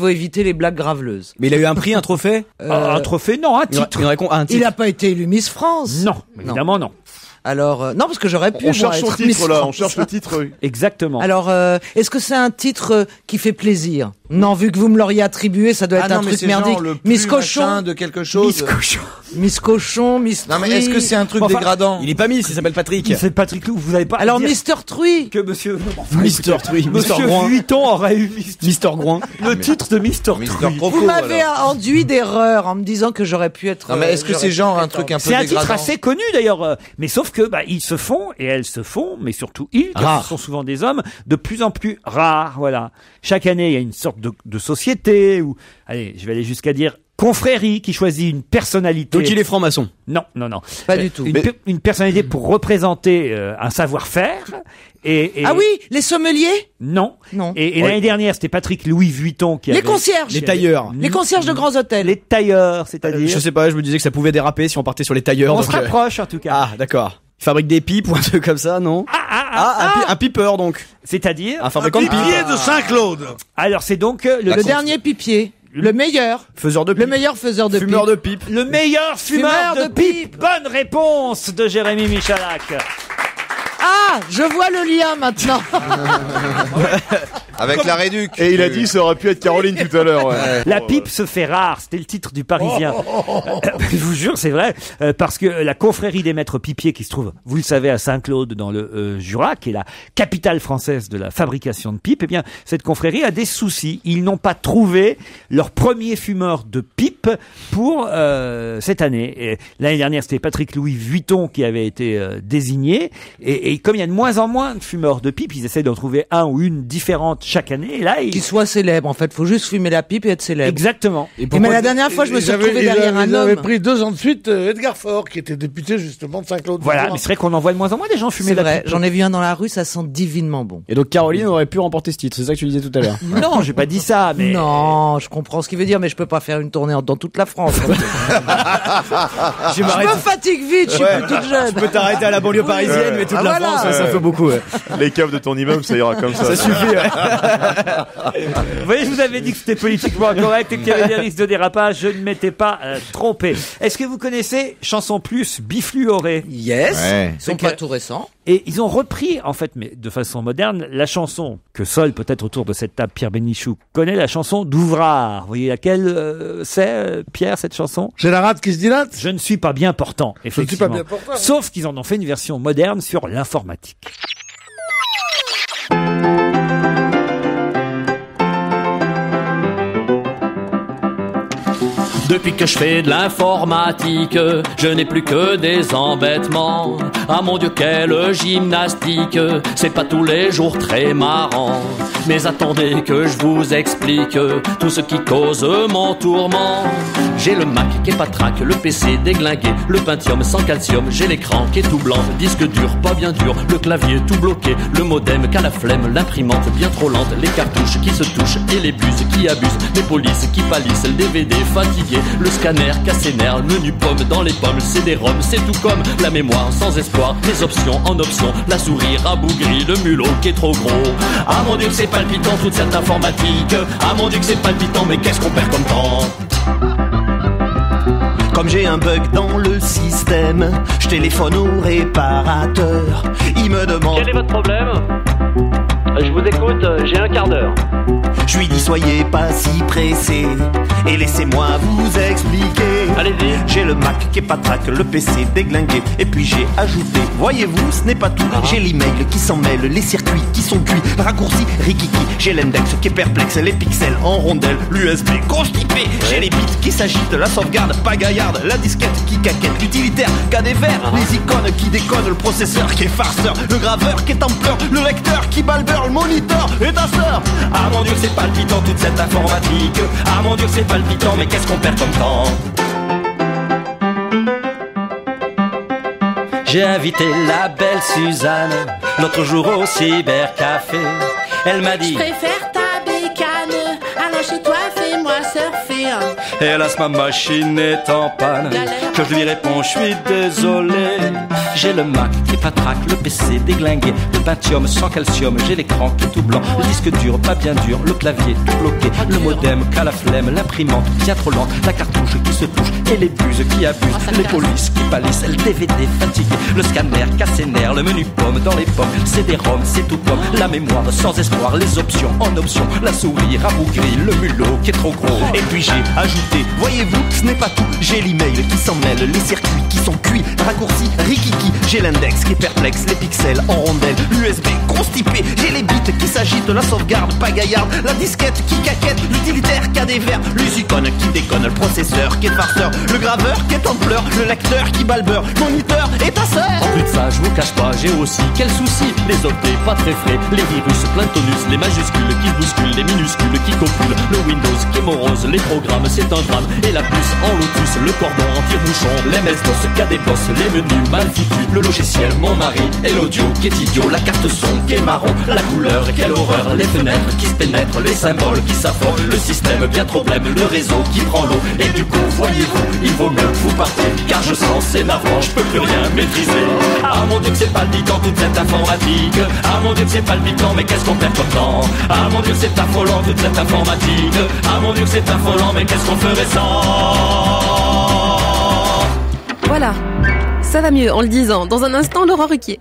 vaut éviter les blagues graveleuses. Mais il a eu un prix, un trophée Euh, Un trophée, non, un il aurait- titre. il aurait con- un titre. Il a pas été élu Miss France. Non, évidemment non. Alors, euh, non, parce que j'aurais pu. On moi, cherche son être Miss titre là, on France. cherche le titre. oui. Exactement. Alors, euh, est-ce que c'est un titre euh, qui fait plaisir? Non, vu que vous me l'auriez attribué, ça doit être Ah un non, mais truc c'est merdique. genre le plus Miss Cochon, machin de quelque chose. Miss Cochon. Miss Cochon, Miss Non, mais Truie. est-ce que c'est un truc Enfin, dégradant? Il est pas Miss, il s'appelle Patrick. C'est Patrick Lou, vous avez pas à Alors, dire Mister Truie. que monsieur Mister Truie, Mister Monsieur Groin. Vuitton aurait eu Mister Mister Groin. le titre de Mister Mister Truie. Croco, Vous m'avez alors. enduit d'erreur en me disant que j'aurais pu être. Non, mais euh, est-ce que j'aurais c'est pu genre un être truc un peu C'est un titre dégradant? assez connu d'ailleurs, euh, mais sauf que bah, ils se font et elles se font, mais surtout ils, car Rares. ce sont souvent des hommes, de plus en plus rares. Voilà. Chaque année, il y a une sorte de, de société ou, allez, je vais aller jusqu'à dire confrérie qui choisit une personnalité. Donc il est franc-maçon. Non, non, non. Pas Euh, du tout. Une, Mais- per- une personnalité pour représenter euh, un savoir-faire. Et, et Ah oui, les sommeliers, Non. Non. Et, et l'année dernière, c'était Patrick Louis Vuitton qui les avait... concierges, Les tailleurs. les concierges de grands hôtels. Les tailleurs, c'est-à-dire... Je sais pas, je me disais que ça pouvait déraper si on partait sur les tailleurs. On donc, se euh, rapproche en tout cas. Ah, d'accord. Il fabrique des pipes ou un truc comme ça, non Ah, ah, Ah, ah, un, pi- ah. un pipeur donc. C'est-à-dire... Un Un fabricant de pipier pipes. de Saint-Claude. Alors c'est donc euh, le, Le dernier pipier, le meilleur, Faiseur de le pipes. meilleur faiseur de Fumeur pipe. de pipes. le meilleur fumeur, Fumeur de, de pipe. pipe. Bonne réponse de Jérémy Michalak. Ah, je vois le lien maintenant. Avec la réduc. Et il a dit ça aurait pu être Caroline tout à l'heure. Ouais. La pipe se fait rare, c'était le titre du Parisien. Euh, je vous jure, c'est vrai, euh, parce que la confrérie des maîtres pipiers qui se trouve, vous le savez, à Saint-Claude dans le euh, Jura, qui est la capitale française de la fabrication de pipes, eh bien, cette confrérie a des soucis. Ils n'ont pas trouvé leur premier fumeur de pipe pour euh, cette année. Et l'année dernière, c'était Patrick Louis Vuitton qui avait été euh, désigné. Et, et comme il y a de moins en moins de fumeurs de pipe, ils essaient d'en trouver un ou une différente chaque année. Et là, ils... Qui soit célèbre, en fait. Faut juste fumer la pipe et être célèbre. Exactement. Et mais la dernière fois, je me Ils suis avaient- retrouvé ils derrière avaient- un Ils avaient homme. pris deux ans de suite euh, Edgar Faure, qui était député justement de Saint-Claude. Voilà, mais c'est vrai qu'on en voit de moins en moins des gens fumer C'est la vrai, pipe. j'en ai vu un dans la rue, ça sent divinement bon. Et donc Caroline aurait pu remporter ce titre, c'est ça que tu disais tout à l'heure. Non, j'ai pas dit ça, mais... Non, je comprends ce qu'il veut dire, mais je peux pas faire une tournée en- dans toute la France. Je je m'arrête. me fatigue vite, je suis Ouais. plus toute jeune. Tu peux t'arrêter à la banlieue parisienne, mais toute Ah, la voilà. France, ça, ça fait beaucoup. Ouais. Les caves de ton immeuble, ça ira comme ça. Ça suffit. Ouais. Vous voyez, je vous avais dit que c'était politiquement incorrect et qu'il y avait des risques de dérapage. Je ne m'étais pas euh, trompé. Est-ce que vous connaissez Chanson Plus Bifluoré? Yes, Ouais. ils sont Donc, pas euh, tout récents. Et ils ont repris, en fait, mais de façon moderne, la chanson que seul, peut-être autour de cette table, Pierre Bénichou connaît, la chanson d'Ouvrard. Vous voyez laquelle euh, c'est, euh, Pierre, cette chanson? J'ai la rate qui se dilate. Je ne suis pas bien portant, Je ne suis effectivement. pas bien portant. Sauf qu'ils en ont fait une version moderne sur l'informatique. Depuis que je fais de l'informatique, je n'ai plus que des embêtements. Ah mon Dieu, quelle gymnastique, c'est pas tous les jours très marrant. Mais attendez que je vous explique tout ce qui cause mon tourment. J'ai le Mac qui est patraque, le P C déglingué, le Pentium sans calcium, j'ai l'écran qui est tout blanc, le disque dur pas bien dur, le clavier tout bloqué, le modem qu'à la flemme, l'imprimante bien trop lente, les cartouches qui se touchent et les buses qui abusent, les polices qui pâlissent, le D V D fatigué, le scanner cassé nerf, le menu pomme dans les pommes, le C D ROM, c'est tout comme la mémoire sans espoir, les options en option, la souris rabougrie, le mulot qui est trop gros. Ah mon Dieu que c'est palpitant toute cette informatique, ah mon Dieu que c'est palpitant mais qu'est-ce qu'on perd comme temps. Comme j'ai un bug dans le système, je téléphone au réparateur. Il me demande Quel est votre problème? Je vous écoute, j'ai un quart d'heure. Je lui dis soyez pas si pressé et laissez-moi vous expliquer. Allez-y. J'ai le Mac qui est patraque, le P C déglingué et puis j'ai ajouté, voyez-vous ce n'est pas tout, Ah. j'ai l'email qui s'en mêle, les circuits qui sont cuits, raccourcis, rikiki, j'ai l'index qui est perplexe, les pixels en rondelle, l'U S B constipé, j'ai les bits qui s'agitent, la sauvegarde pas gaillarde, la disquette qui caquette, l'utilitaire qui a des verres, Ah. les icônes qui déconnent, le processeur qui est farceur, le graveur qui est en pleurs, le lecteur qui balbeure, le moniteur et ta sœur. Ah mon Dieu que c'est palpitant toute cette informatique. Ah mon Dieu que c'est palpitant mais qu'est-ce qu'on perd comme temps. J'ai invité la belle Suzanne l'autre jour au cybercafé. Elle m'a dit Je préfère ta bécane, allons chez toi, fais-moi surfer. Hélas ma machine est en panne. Que je lui réponds, je suis désolé. J'ai le Mac qui patraque, le P C déglingué, le Pentium sans calcium, j'ai l'écran qui est tout blanc, le disque dur pas bien dur, le clavier tout bloqué, le modem qu'à la flemme, l'imprimante bien trop lente, la cartouche qui se touche et les buses qui abusent, les polices qui palissent, le D V D fatigué, le scanner cassé nerf, le menu pomme dans les pommes, C D-ROM c'est tout comme la mémoire sans espoir, les options en option, la souris rabougrie, le mulot qui est trop gros. Et puis j'ai ajouté, voyez-vous, ce n'est pas tout, j'ai l'email qui s'en mêle, les circuits qui sont cuits, raccourcis, rikiki, j'ai l'index qui est perplexe, les pixels en rondelles, l'U S B constipé, j'ai les bits qui s'agitent, la sauvegarde pagaillarde, la disquette qui caquette, l'utilitaire qui a des verres, les icônes qui déconne, le processeur qui est farceur, le graveur qui est en pleurs, le lecteur qui balbeur, moniteur et ta sœur. En plus de ça, je vous cache pas, j'ai aussi quel souci. Les octets pas très frais, les virus plein de tonus, les majuscules qui bousculent, les minuscules qui copulent, le Windows qui est morose, les programmes c'est un drame, et la puce en lotus, le cordon en tire-bouchon, les M S-DOS qui a des bosses, les menus mal fichus, le logiciel mon mari, et l'audio qui est idiot, la carte son qui est marron, la couleur quelle horreur, les fenêtres qui se pénètrent, les symboles qui s'affolent, le système bien trop blême, le réseau qui prend l'eau, et du coup voyez-vous, il vaut mieux que vous partiez, car je sens c'est navrant, je peux plus rien maîtriser. Ah mon Dieu que c'est palpitant toute cette informatique, ah mon Dieu que c'est palpitant mais qu'est-ce qu'on perd comme temps, ah mon Dieu que c'est affolant toute cette informatique, ah mon Dieu que c'est affolant mais qu'est-ce qu'on ferait sans. Voilà, ça va mieux en le disant. Dans un instant, Laurent Ruquier.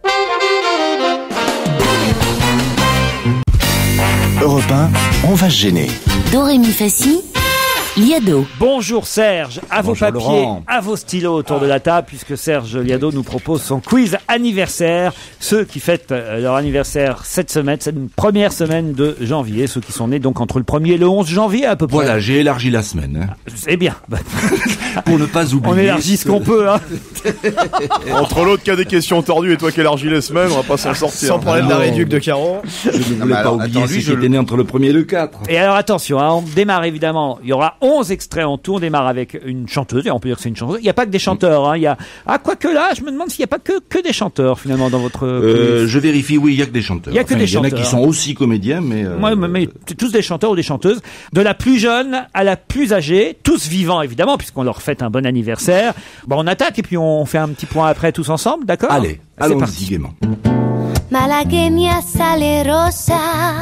Europe un, on va se gêner. Doremi Fassi, Liado. Bonjour Serge, à Bonjour vos papiers, Laurent. à vos stylos autour de la table, puisque Serge Liado nous propose son quiz anniversaire. Ceux qui fêtent euh, leur anniversaire cette semaine, c'est une première semaine de janvier, ceux qui sont nés donc entre le premier et le onze janvier à peu près. Voilà, j'ai élargi la semaine. Hein. C'est bien. Pour ne pas oublier. On élargit ce qu'on peut, hein. Entre l'autre qui a des questions tordues et toi qui élargis les semaines, on va pas s'en sortir. Sans problème d'arrêt duc de Caron. Je ne voulais pas alors, oublier attends, ceux lui, qui je étaient nés entre le premier et le quatre. Et alors attention, hein, on démarre évidemment, il y aura onze extraits en tout, on démarre avec une chanteuse, et on peut dire que c'est une chanteuse. Il n'y a pas que des chanteurs, hein, il y a... Ah, quoique là, je me demande s'il n'y a pas que, que des chanteurs finalement dans votre... Euh, quiz. je vérifie, oui, il y a que des chanteurs. Il y a que Enfin, des il y en a chanteurs. qui sont aussi comédiens, mais... euh, Ouais, mais, mais c'est tous des chanteurs ou des chanteuses, de la plus jeune à la plus âgée, tous vivants évidemment, puisqu'on leur fête un bon anniversaire. Bon, on attaque et puis on fait un petit point après tous ensemble, d'accord? Allez, c'est allons-y parti. gaiement. Malagueña salerosa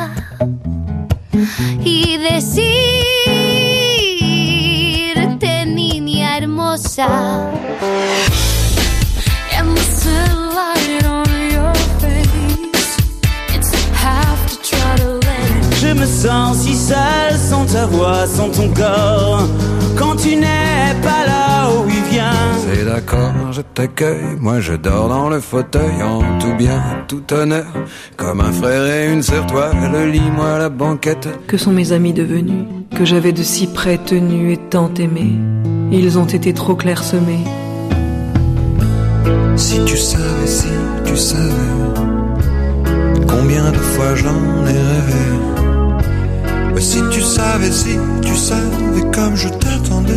y decirte niña hermosa. And the sunlight on your face, it's half to try to let it. Je me sens si seul sans ta voix, sans ton corps, quand tu n'es pas là où il vient. C'est d'accord, je t'accueille, moi je dors dans le fauteuil en tout bien, tout honneur, comme un frère et une sœur, toi le lit, moi la banquette. Que sont mes amis devenus, que j'avais de si près tenus et tant aimés? Ils ont été trop clairsemés. Si tu savais, si tu savais, combien de fois j'en ai rêvé. Mais si tu savais, si tu savais comme je t'attendais.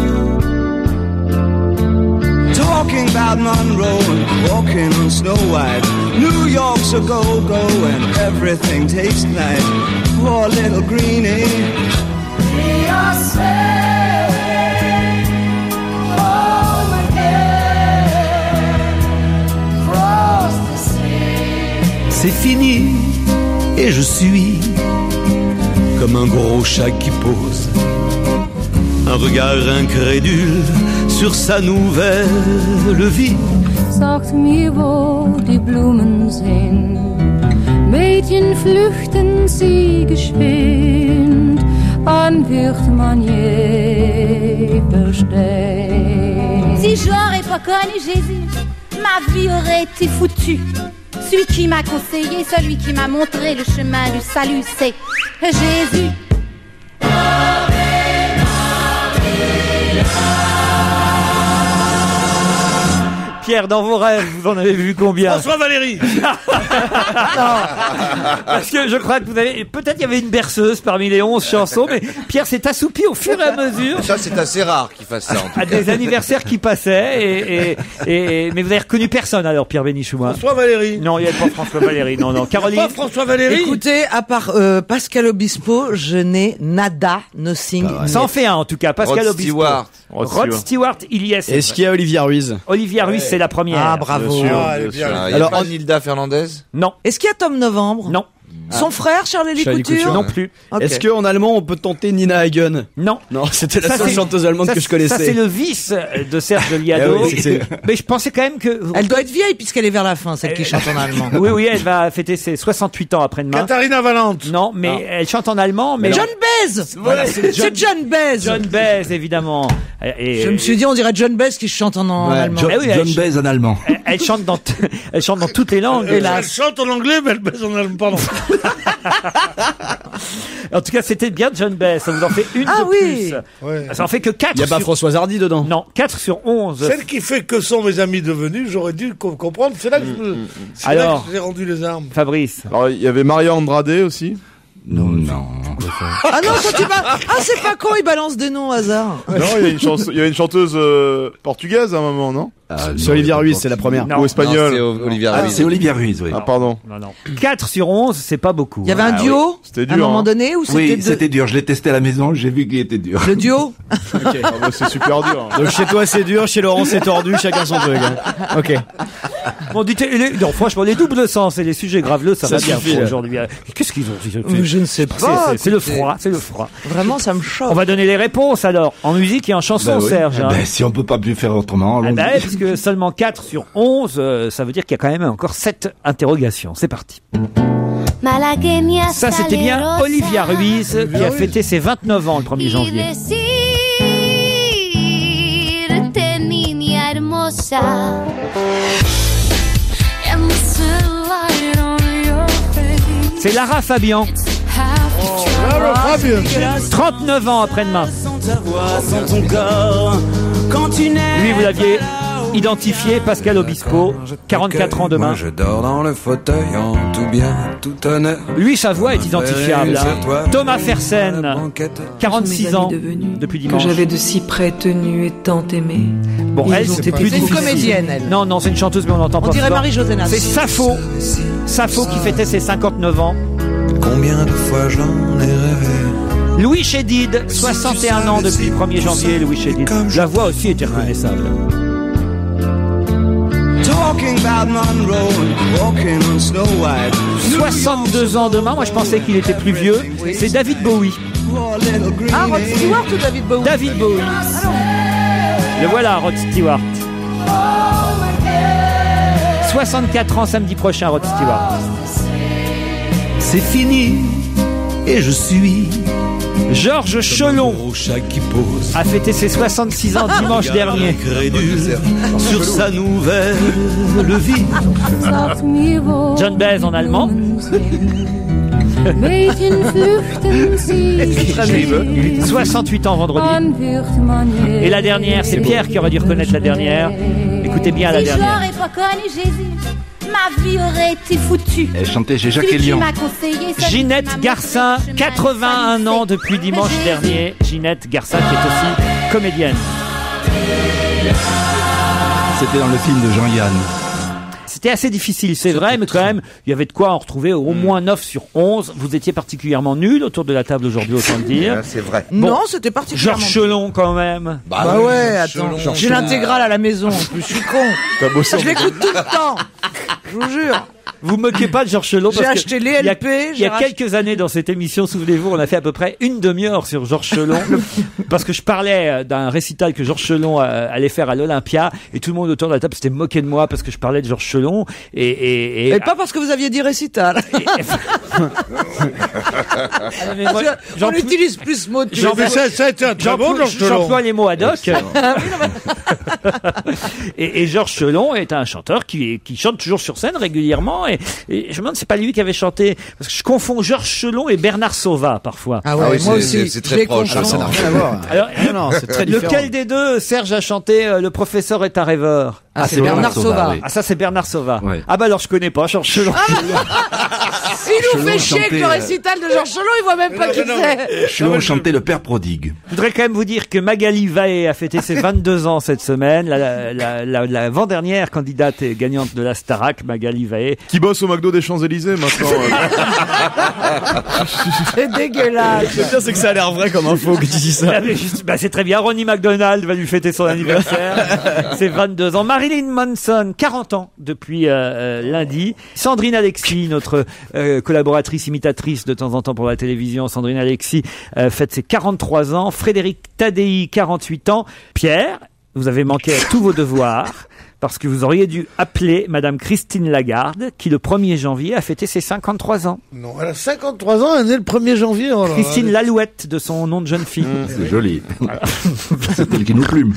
Talking about Monroe and walking on Snow White. New York's a go-go and everything tastes nice. Poor little greenie. We are sailing home again, across the sea. C'est fini et je suis comme un gros chat qui pose un regard incrédule sur sa nouvelle vie. Sagt mir, wo die Blumen sind. Mädchen flüchten sie geschwind, wann wird man je verstehen? Si j'aurais pas connu Jésus, ma vie aurait été foutue. Celui qui m'a conseillé, celui qui m'a montré le chemin du salut, c'est Jésus. Pierre, dans vos rêves, vous en avez vu combien? François Valéry. Parce que je crois que vous avez... Peut-être il y avait une berceuse parmi les onze chansons, mais Pierre s'est assoupi au fur et à mesure. Ça, c'est assez rare qu'il fasse ça, en tout À cas. des anniversaires qui passaient, et, et, et, mais vous avez reconnu personne alors, Pierre Bénichou. hein. François Valéry. Non, il n'y avait pas François Valéry, non, non. Caroline. Pas François Valéry. Écoutez, à part euh, Pascal Obispo, je n'ai nada, nothing. Ça en fait un, en tout cas. Pascal Rod Obispo. Stewart. Rod, Rod Stewart, il y est. c'est Est-ce vrai. qu'il y a Olivia Ruiz? Olivia Ruiz, c'est la première. Ah, bravo. Bien sûr, Ah, elle est bien bien. sûr. Ah, il y a Alors, pas en- Nilda Fernandez? Non, Est-ce qu'il y a Tom Novembre? non, Son frère, Charlie Charlie Couture? Couture. non plus. Ok. Est-ce qu'en allemand, on peut tenter Nina Hagen? Non. Non, c'était la Ça, seule c'est- chanteuse allemande ça, que je Ça, connaissais. c'est le vice de Serge Liado. Ah oui, c'est- Mais je pensais quand même que... Elle doit être vieille puisqu'elle est vers la fin, celle qui chante en allemand. Oui, oui, elle va fêter ses soixante-huit ans après-demain. Katharina Valente. Non, mais elle chante en allemand. Mais John Baez. Voilà, c'est John- C'est John Baez. John Baez, évidemment. Et, Je me suis dit, on dirait John Baez qui chante en, en Ouais, allemand. John, Ah oui, elle- John Baez en allemand. elle, elle chante dans, t- elle chante dans toutes les langues. Elle, elle chante en anglais, mais elle baise en allemand. Pardon. En tout cas, c'était bien John Baez. Ça vous en fait une Ah de oui. plus. Ouais. Ça en fait que quatre. Il n'y a pas sur... Françoise Hardy dedans? Non, quatre sur onze. Celle qui fait que sont mes amis devenus, j'aurais dû co- comprendre. C'est là que je me- c'est là Alors. que j'ai rendu les armes. Fabrice. Alors, il y avait Maria Andrade aussi. Non, non. Ah non, quand tu vas... Ah, c'est pas con, il balance des noms au hasard. Non, il y a une chanson, il y avait une chanteuse euh, portugaise à un moment, non? Ah, C'est non, Olivia pas Ruiz, pour- c'est la première. Non. Ou espagnole? Non, c'est O- Olivia Ah, Ruiz. c'est Olivia Ruiz, oui. Ah, pardon. Non, non. quatre sur onze, c'est pas beaucoup. Il y avait un Ah, duo C'était à un dur, moment hein. donné ou c'était Oui, deux- c'était dur. Je l'ai testé à la maison, j'ai vu qu'il était dur. le duo? Ah, bah, c'est super dur. Donc chez toi c'est dur, chez Laurent c'est tordu, chacun son truc. hein. Ok. Bon, dites, les, non, franchement, les doubles sens et les sujets graveleux, ça, Ça va bien suffit, pour là. aujourd'hui. Qu'est-ce qu'ils ont dit Mais je ne sais C'est- pas. c'est- C'est le écoutez. froid, c'est le froid. Vraiment, ça me choque. On va donner les réponses alors, en musique et en chanson, Bah oui. Serge. Eh hein. ben, si on peut pas plus faire autrement, Ah allons-y. bah ouais, parce que seulement quatre sur onze, euh, ça veut dire qu'il y a quand même encore sept interrogations. C'est parti. Ça, c'était bien Olivia Ruiz, qui a fêté ses vingt-neuf ans le premier janvier. C'est Lara Fabian, Lara Fabian. trente-neuf ans après-demain. Lui, vous l'aviez identifié, Pascal Obispo, quarante-quatre ans demain. Moi, je dors dans le fauteuil en tout bien, tout honneur. Lui, sa voix est identifiable. hein. Thomas Fersen, quarante-six ans devenus depuis que dimanche. j'avais de si près tenu et tant aimé. Bon, Ils elle, ont c'était été plus C'est une difficile. comédienne, elle. Non, non, c'est une chanteuse, mais on n'entend On pas. dirait souvent. Marie-José Nassi. C'est Sappho. Sappho qui fêtait ses cinquante-neuf ans. Combien de fois j'en ai rêvé. Louis Chédid, soixante et un ans depuis le premier janvier, Louis Chédid. La voix aussi était reconnaissable. Talking about Monroe and walking on Snow White. soixante-deux ans demain, moi je pensais qu'il était plus vieux. C'est David Bowie. Ah, Rod Stewart ou David Bowie? David Bowie. Le voilà, Rod Stewart. soixante-quatre ans samedi prochain, Rod Stewart. C'est fini et je suis Georges Chelon gros chat qui pose a fêté ses soixante-six ans dimanche dernier. incrédule sur sa nouvelle vie. John Baez en allemand. soixante-huit ans vendredi. Et la dernière, c'est Pierre qui aurait dû reconnaître la dernière. Écoutez bien la Si je dernière. n'aurais pas connu Jésus, ma vie aurait été foutue. Elle chantait chez Jacques Celui qui Elion. m'a conseillé, celui qui Ginette m'a Garcin, montré le chemin, quatre-vingt-un le ans depuis dimanche Jésus. dernier. Ginette Garcin qui est aussi comédienne. C'était dans le film de Jean-Yann. C'était assez difficile, c'est vrai, mais quand même, il y avait de quoi en retrouver au moins neuf sur onze. Vous étiez particulièrement nul autour de la table aujourd'hui, autant le dire. C'est vrai. Bon. Non, c'était particulièrement... Georges Chelon, quand même. Bah ouais, attends. J'ai l'intégrale à la maison, en plus, je suis con. T'as bossé en- Je l'écoute tout le temps. Je vous jure. Vous moquez pas de Georges Chelon J'ai parce que acheté les il y a- L P, Il y a, j'ai quelques années dans cette émission, souvenez-vous, on a fait à peu près une demi-heure sur Georges Chelon parce que je parlais d'un récital que Georges Chelon euh, allait faire à l'Olympia et tout le monde autour de la table s'était moqué de moi parce que je parlais de Georges Chelon et, et, et- Et pas parce que vous aviez dit récital. Ah, mais moi, Parce que j'en on peux- utilise plus ce mot. depuis J'en les peux- Ça, ça a été un très bon J'emploie Georges Chelon. j'emploie les mots ad hoc. et, et Georges Chelon est un chanteur qui, qui chante toujours sur scène régulièrement. Et, et je me demande, c'est pas lui qui avait chanté. Parce que je confonds Georges Chelon et Bernard Sauva parfois. Ah ouais, Ah oui, moi c'est- aussi. c'est- c'est très je les proche, confonds. ça n'a Rien à voir. Alors, Non, non, c'est très différent. lequel des deux, Serge a chanté euh, Le professeur est un rêveur? Ah, c'est Bernard Sauvard. Ah, ça, c'est Bernard Sauvard. Ah, bah alors, je connais pas, Georges Chelon. Il nous fait chier avec le récital de Georges Chelon, il voit même pas qui c'est. Chelon chantait Le Père Prodigue. Je voudrais quand même vous dire que Magali Vaé a fêté ses vingt-deux ans cette semaine. La, la, la, la, l'avant-dernière candidate et gagnante de la Starac, Magali Vaé. Qui bosse au McDo des Champs-Élysées maintenant. C'est dégueulasse. Le pire, c'est que ça a l'air vrai comme info que tu dis ça. Ah, mais juste- bah, c'est très bien. Ronnie McDonald va lui fêter son anniversaire. C'est vingt-deux ans. Marilyn Manson, quarante ans depuis euh, euh, lundi. Sandrine Alexis, notre euh, collaboratrice imitatrice de temps en temps pour la télévision, Sandrine Alexis, euh, fête ses quarante-trois ans. Frédéric Tadei, quarante-huit ans. Pierre, vous avez manqué à tous vos devoirs parce que vous auriez dû appeler Madame Christine Lagarde, qui le premier janvier a fêté ses cinquante-trois ans. Non, elle a cinquante-trois ans, elle est née le premier janvier. Oh là, Christine elle- Lalouette, de son nom de jeune fille. C'est joli. C'est elle qui nous plume.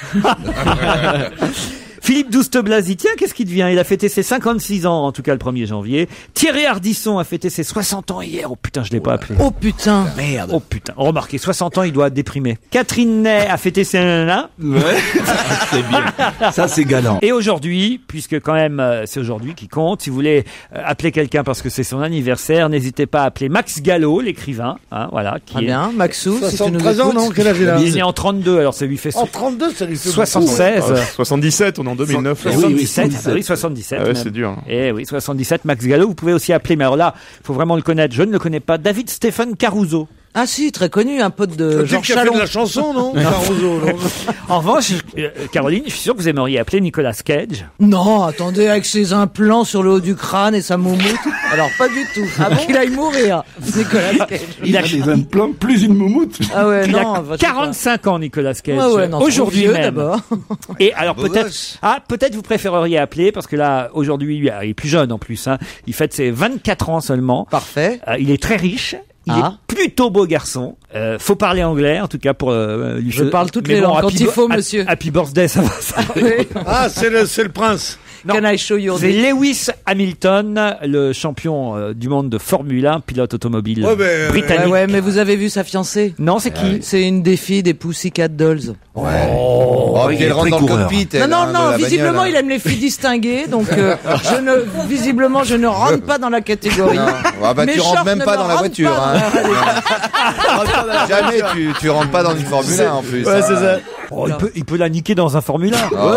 Philippe Douste-Blazy, tiens, qu'est-ce qui devient? Il a fêté ses cinquante-six ans, en tout cas le premier janvier. Thierry Ardisson a fêté ses soixante ans hier. Oh putain, je l'ai pas appelé. Oh putain. Merde. Oh putain. Remarquez, soixante ans, il doit déprimer. Catherine Ney a fêté ses nanana. Ouais. C'est bien. Ça, c'est galant. Et aujourd'hui, puisque quand même euh, c'est aujourd'hui qui compte, si vous voulez euh, appeler quelqu'un parce que c'est son anniversaire, n'hésitez pas à appeler Max Gallo, l'écrivain. Hein, voilà. Qui Très est... bien. Maxou, si tu nous soixante-treize ans, écoutes. non? Quel âge il a? Il est né en trente-deux, alors ça lui fait En trente-deux, ça lui fait soixante-seize. Ah, soixante-dix-sept, on est en deux mille neuf. là. soixante-dix-sept, ah oui, soixante-dix-sept. Ah ouais, même. c'est dur. Eh oui, soixante-dix-sept, Max Gallo. Vous pouvez aussi appeler, mais alors là, faut vraiment le connaître. Je ne le connais pas. David Stéphane Caruso. Ah si, très connu, un pote de C'est Georges qui a fait Chalon. de la chanson, non? Caruso, non? En revanche, euh, Caroline, je suis sûr que vous aimeriez appeler Nicolas Cage. Non, attendez, avec ses implants sur le haut du crâne et sa moumoute. Alors, pas du tout. Ah bon? Qu'il aille mourir, Nicolas Cage. Il a, des implants plus une moumoute. Ah ouais, il non. a enfin, je sais pas. quarante-cinq ans, Nicolas Cage. Ouais, ouais, non, aujourd'hui trop vieux, même. d'abord. Et alors Beau peut-être, gosse. ah peut-être vous préféreriez appeler parce que là aujourd'hui il est plus jeune en plus. Hein. Il fête ses vingt-quatre ans seulement. Parfait. Euh, il est très riche. Il Ah. est plutôt beau garçon. Euh, faut parler anglais en tout cas pour euh, lui. Je parle toutes mais les bon, langues, quand happy il faut, bo- monsieur. Happy birthday, ça va. Ça va. Ah, c'est le, c'est le prince. Non. Can I show you C'est this? Lewis Hamilton, le champion euh, du monde de Formule un, pilote automobile Ouais, mais, euh, britannique. Ouais, ouais, mais vous avez vu sa fiancée? Non, c'est qui? C'est une des filles des Pussycat Dolls. Oh, il puis est elle rentre très dans le coureur. cockpit. Non, elle, non, hein, de non, la visiblement, bagnole, il aime les filles distinguées, donc euh, je ne, visiblement, je ne rentre pas dans la catégorie. Non. Ah bah, Mes tu rentres shorts même ne pas me dans la rentrent voiture. pas Hein. dans Jamais tu, tu rentres pas dans une Formule un en plus. Ouais, hein. c'est ça. Oh, il peut, il peut la niquer dans un Formule un. Oh.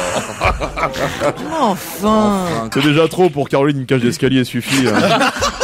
Enfin. C'est déjà trop pour Caroline, une cage d'escalier suffit. hein.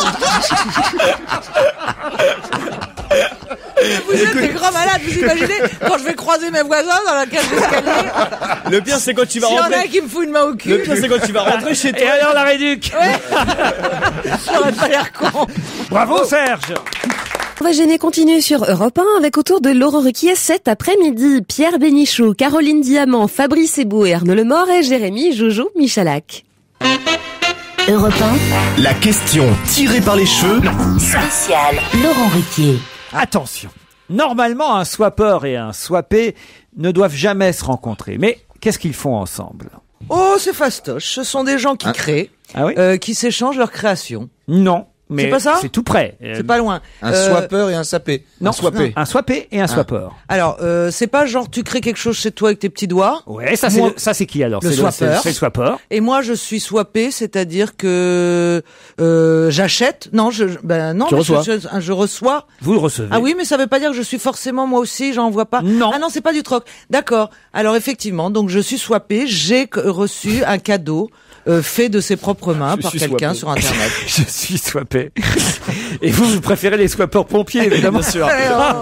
Vous êtes des grands malades, vous imaginez quand je vais croiser mes voisins dans la cage d'escalier? Le pire, c'est quand tu vas S'il y en a rentrer. qui me fout une main au cul. Le pire, c'est quand tu vas rentrer chez Et toi. alors la réduc? J'aurais pas l'air con. Bravo Serge. On va gêner continue sur Europe un avec autour de Laurent Ruquier cet après-midi. Pierre Bénichou, Caroline Diamant, Fabrice Eboué, Arnaud Lemort et Jérémy Jojo Michalak. Europe un, La question tirée par les cheveux. spécial Laurent Ruquier. Attention. Normalement, un swappeur et un swappé ne doivent jamais se rencontrer. Mais qu'est-ce qu'ils font ensemble? Oh, c'est fastoche. Ce sont des gens qui créent, Ah oui? euh, qui s'échangent leurs créations. Non. Mais C'est pas ça c'est tout près. C'est pas loin. Un Euh, swapper et un sapé. Non, Un swappé. Un swappé et un swapper. Alors, euh, c'est pas genre tu crées quelque chose chez toi avec tes petits doigts. Ouais, ça c'est Moi- le- ça c'est qui alors? Le C'est swapper. c'est- c'est le swapper. Et moi, je suis swappé, c'est-à-dire que euh, j'achète. Non, je je- ben non. Tu mais reçois. Je, je- je reçois. Vous le recevez. Ah oui, mais ça veut pas dire que je suis forcément moi aussi. J'en vois pas. Non. Ah non, c'est pas du troc. D'accord. Alors effectivement, donc je suis swappé. J'ai que- reçu un cadeau euh, fait de ses propres mains Je par suis quelqu'un swappé. sur Internet. Je suis swappé. Et vous, vous préférez les swappers pompiers, évidemment. Bien sûr.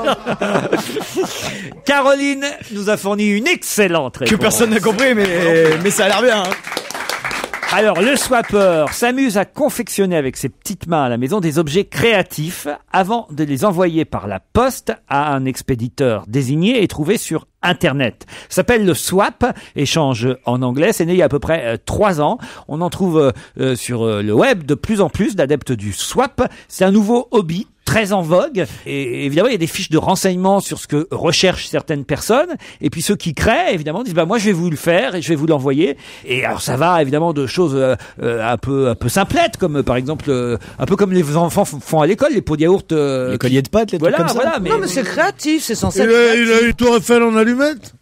Caroline nous a fourni une excellente réponse. Que personne n'a compris, mais, mais ça a l'air bien. Hein. Alors, le swapper s'amuse à confectionner avec ses petites mains à la maison des objets créatifs avant de les envoyer par la poste à un expéditeur désigné et trouvé sur Internet. Ça s'appelle le swap, échange en anglais. C'est né il y a à peu près euh, trois ans. On en trouve euh, euh, sur euh, le web de plus en plus d'adeptes du swap. C'est un nouveau hobby très en vogue. Et évidemment, il y a des fiches de renseignements sur ce que recherchent certaines personnes. Et puis ceux qui créent, évidemment, disent bah moi je vais vous le faire et je vais vous l'envoyer. Et alors ça va évidemment de choses euh, euh, un peu un peu simplettes, comme euh, par exemple euh, un peu comme les enfants f- font à l'école, les pots de yaourt. Euh, Les colliers de pâtes, les voilà, trucs comme ça. voilà. Mais Non, mais c'est créatif. C'est censé Il être a, il créatif. a eu Tour Eiffel en allumette.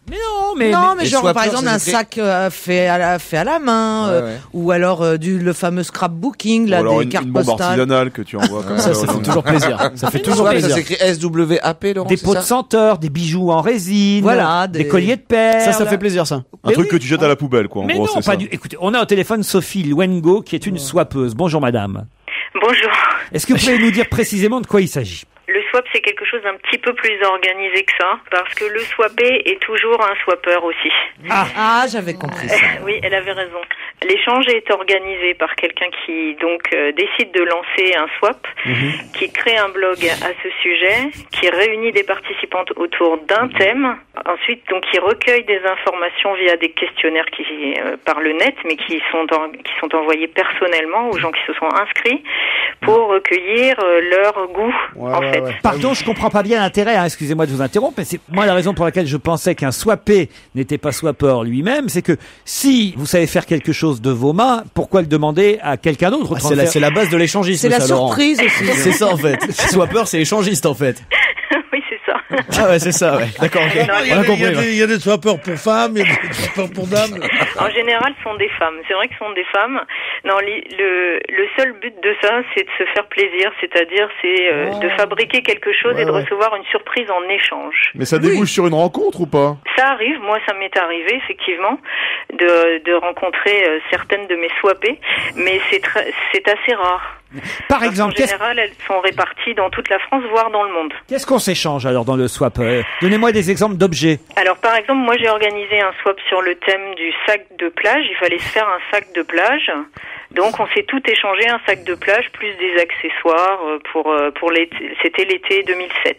Mais non, mais non, mais- mais Les genre par swappers, exemple ça un s'écrit- sac euh, fait à la fait à la main, Ouais, euh, ouais. ou alors euh, du le fameux scrapbooking Ou là alors des une, cartes une bombe postales. artisanale que tu envoies comme Ça, ça. ça fait toujours plaisir. Ça fait Le toujours swap, ça plaisir. s'écrit S W A P, Laurent, des c'est pots ça de senteur, des bijoux en résine, Voilà, des... des- colliers de perles. Ça, ça fait plaisir, ça. Un Mais truc oui. que tu jettes à la poubelle, quoi. En Mais gros, non, c'est pas ça. du. Écoutez, on a au téléphone Sophie Lwengo, qui est une swappeuse. Bonjour, madame. Bonjour. Est-ce que vous pouvez nous dire précisément de quoi il s'agit? Le swap, c'est quelque chose d'un petit peu plus organisé que ça, parce que le swappé est toujours un swapper aussi. Ah, Ah, j'avais compris ça. Oui, elle avait raison. L'échange est organisé par quelqu'un qui donc euh, décide de lancer un swap, qui crée un blog à ce sujet, qui réunit des participantes autour d'un thème, ensuite donc qui recueille des informations via des questionnaires qui euh, par le net, mais qui sont en- qui sont envoyés personnellement aux gens qui se sont inscrits pour recueillir euh, leur goût en fait. Pardon, je comprends pas bien l'intérêt, hein, excusez-moi de vous interrompre, mais c'est moi la raison pour laquelle je pensais qu'un swappé n'était pas swapper lui-même, c'est que si vous savez faire quelque chose de vos mains, pourquoi le demander à quelqu'un d'autre? Ah, autant c'est le la, faire- c'est la base de l'échangisme. C'est la ça, Laurent. surprise aussi. C'est ça en fait. Swapper, c'est échangiste en fait. Oui, c'est ça. Ah ouais, c'est ça, ouais. D'accord, ok. Il y, On a a des, il, y a compris. ouais. des, il y a des swappers pour femmes, il y a des swappers pour dames. En général, ce sont des femmes. C'est vrai que ce sont des femmes. Non, li- le, le seul but de ça, c'est de se faire plaisir, c'est-à-dire c'est euh, de fabriquer quelque chose Ouais, et de ouais. recevoir une surprise en échange. Mais ça débouche sur une rencontre ou pas? Ça arrive, moi ça m'est arrivé effectivement de, de rencontrer euh, certaines de mes swappées, mais c'est très- c'est assez rare. Par Parce exemple, qu'en qu'est-ce général, elles sont réparties dans toute la France, voire dans le monde. qu'est-ce qu'on s'échange alors dans le swap? Euh, Donnez-moi des exemples d'objets. Alors par exemple, moi j'ai organisé un swap sur le thème du sac de plage. Il fallait se faire un sac de plage. Donc on s'est tout échangé, un sac de plage plus des accessoires euh, pour euh, pour l'été. C'était l'été deux mille sept.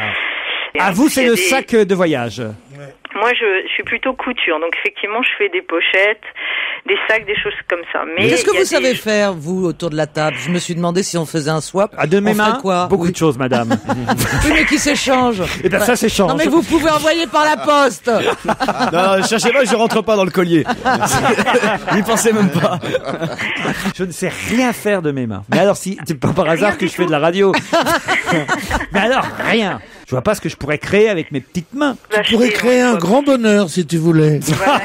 Et À en vous, plus, c'est il y a le des- sac de voyage. Moi, je, je suis plutôt couture, donc effectivement, je fais des pochettes, des sacs, des choses comme ça. Mais Qu'est-ce que il y a vous des- savez faire, vous, autour de la table? Je me suis demandé si on faisait un swap. À de mes on ferait mains, quoi? beaucoup Oui. de choses, madame. Oui, mais qui s'échange? Eh ben, ça s'échange. Non, mais vous pouvez envoyer par la poste. Non, cherchez pas, je rentre pas dans le collier. N'y pensez même pas. Je ne sais rien faire de mes mains. Mais alors, si c'est pas par hasard que je fais de la radio. Mais alors, rien. Je vois pas ce que je pourrais créer avec mes petites mains. Tu pourrais créer un grand bonheur si tu voulais.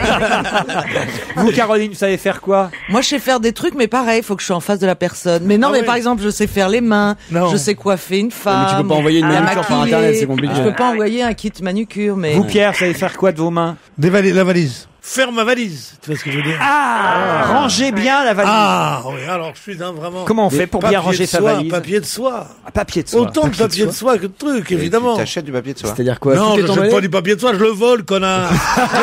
Vous, Caroline, vous savez faire quoi? Moi, je sais faire des trucs, mais pareil, il faut que je sois en face de la personne. Mais non, Ah mais oui. par exemple, je sais faire les mains, Non. je sais coiffer une femme. mais tu peux pas envoyer une la manucure par maquiller. Internet, c'est compliqué. Je peux pas envoyer un kit manucure, mais. Vous, Pierre, vous savez faire quoi de vos mains? Des vali- la valise. Faire ma valise. Tu vois ce que je veux dire? Ah, rangez bien la valise. Ah, oui, alors je suis un vraiment. Comment on Des fait pour bien papiers ranger de sa soie, valise? Papier de soie. Ah, papier de soie. Autant de papier de soie que de trucs, évidemment. Tu t'achètes du papier de soie. C'est-à-dire quoi? Non, Tout je est n'achète emballé pas du papier de soie, je le vole, connard.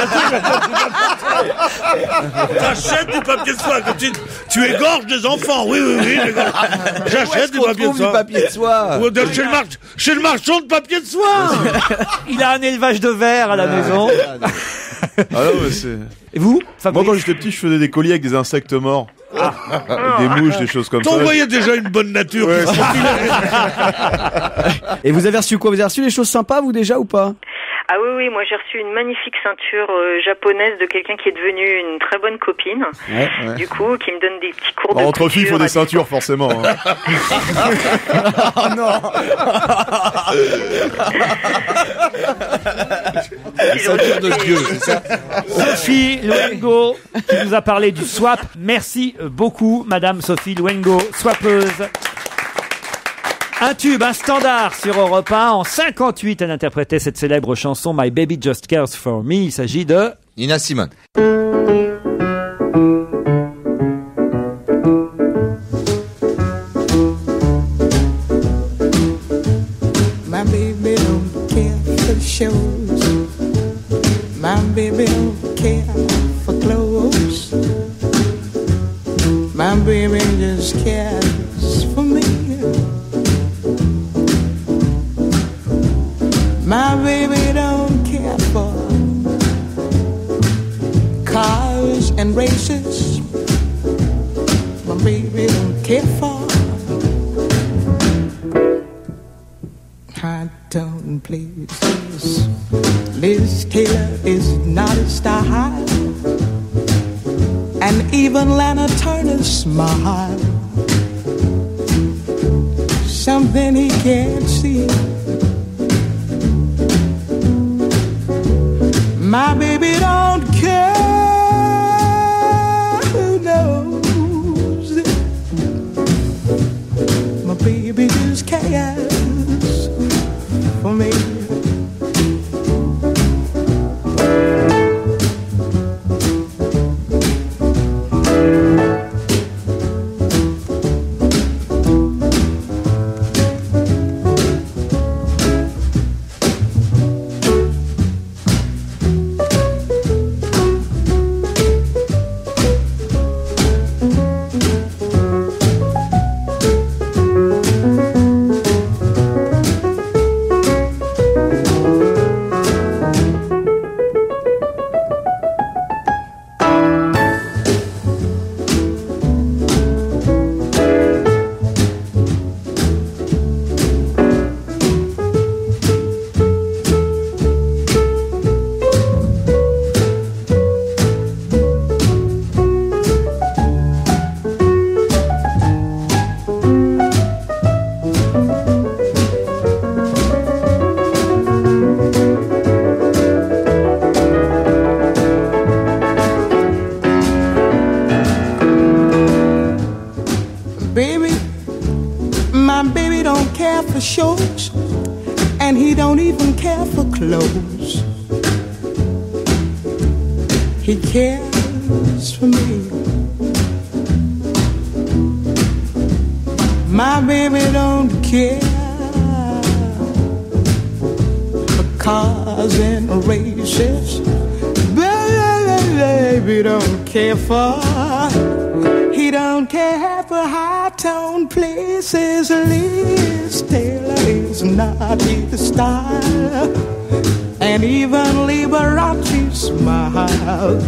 T'achètes du papier de soie, quand tu, tu égorges des enfants. Oui, oui, oui. j'égorge. J'achète du papier de soie. papier de soie. Ou de- Chez le, mar- chez le marchand de papier de soie. Il a un élevage de verre à la maison. Ah non, mais c'est. Et vous, Moi, Fabrice? quand j'étais petit, je faisais des colliers avec des insectes morts. Des mouches, des choses comme ça. T'envoyais déjà une bonne nature. Ouais, Et vous avez reçu quoi? Vous avez reçu des choses sympas, vous, déjà, ou pas? Ah oui, oui, moi j'ai reçu une magnifique ceinture euh, japonaise de quelqu'un qui est devenu une très bonne copine. Ouais, ouais. Du coup, qui me donne des petits cours Bon, de entre filles, il faut couture des à ceintures, forcément. hein. Oh non! Ceinture de Dieu, c'est ça? Sophie Lwengo, qui nous a parlé du swap. Merci beaucoup, madame Sophie Lwengo, swappeuse. Un tube, un standard sur Europe un. En cinquante-huit, elle interprétait cette célèbre chanson My Baby Just Cares For Me. Il s'agit de... Nina Simone. My baby don't care for shows. My baby don't care for clothes. My baby just cares for me. My baby don't care for cars and races. My baby don't care for high tone places. Liz Taylor is not a star high, and even Lana Turner's smile, something he can't see. My baby don't care who knows. My baby just cares for me. Baby, my baby don't care for shows, and he don't even care for clothes. He cares for me. My baby don't care for cars and races. Baby don't care for. He don't care for high-tone places. Liz Taylor is not his style, and even Liberace smile.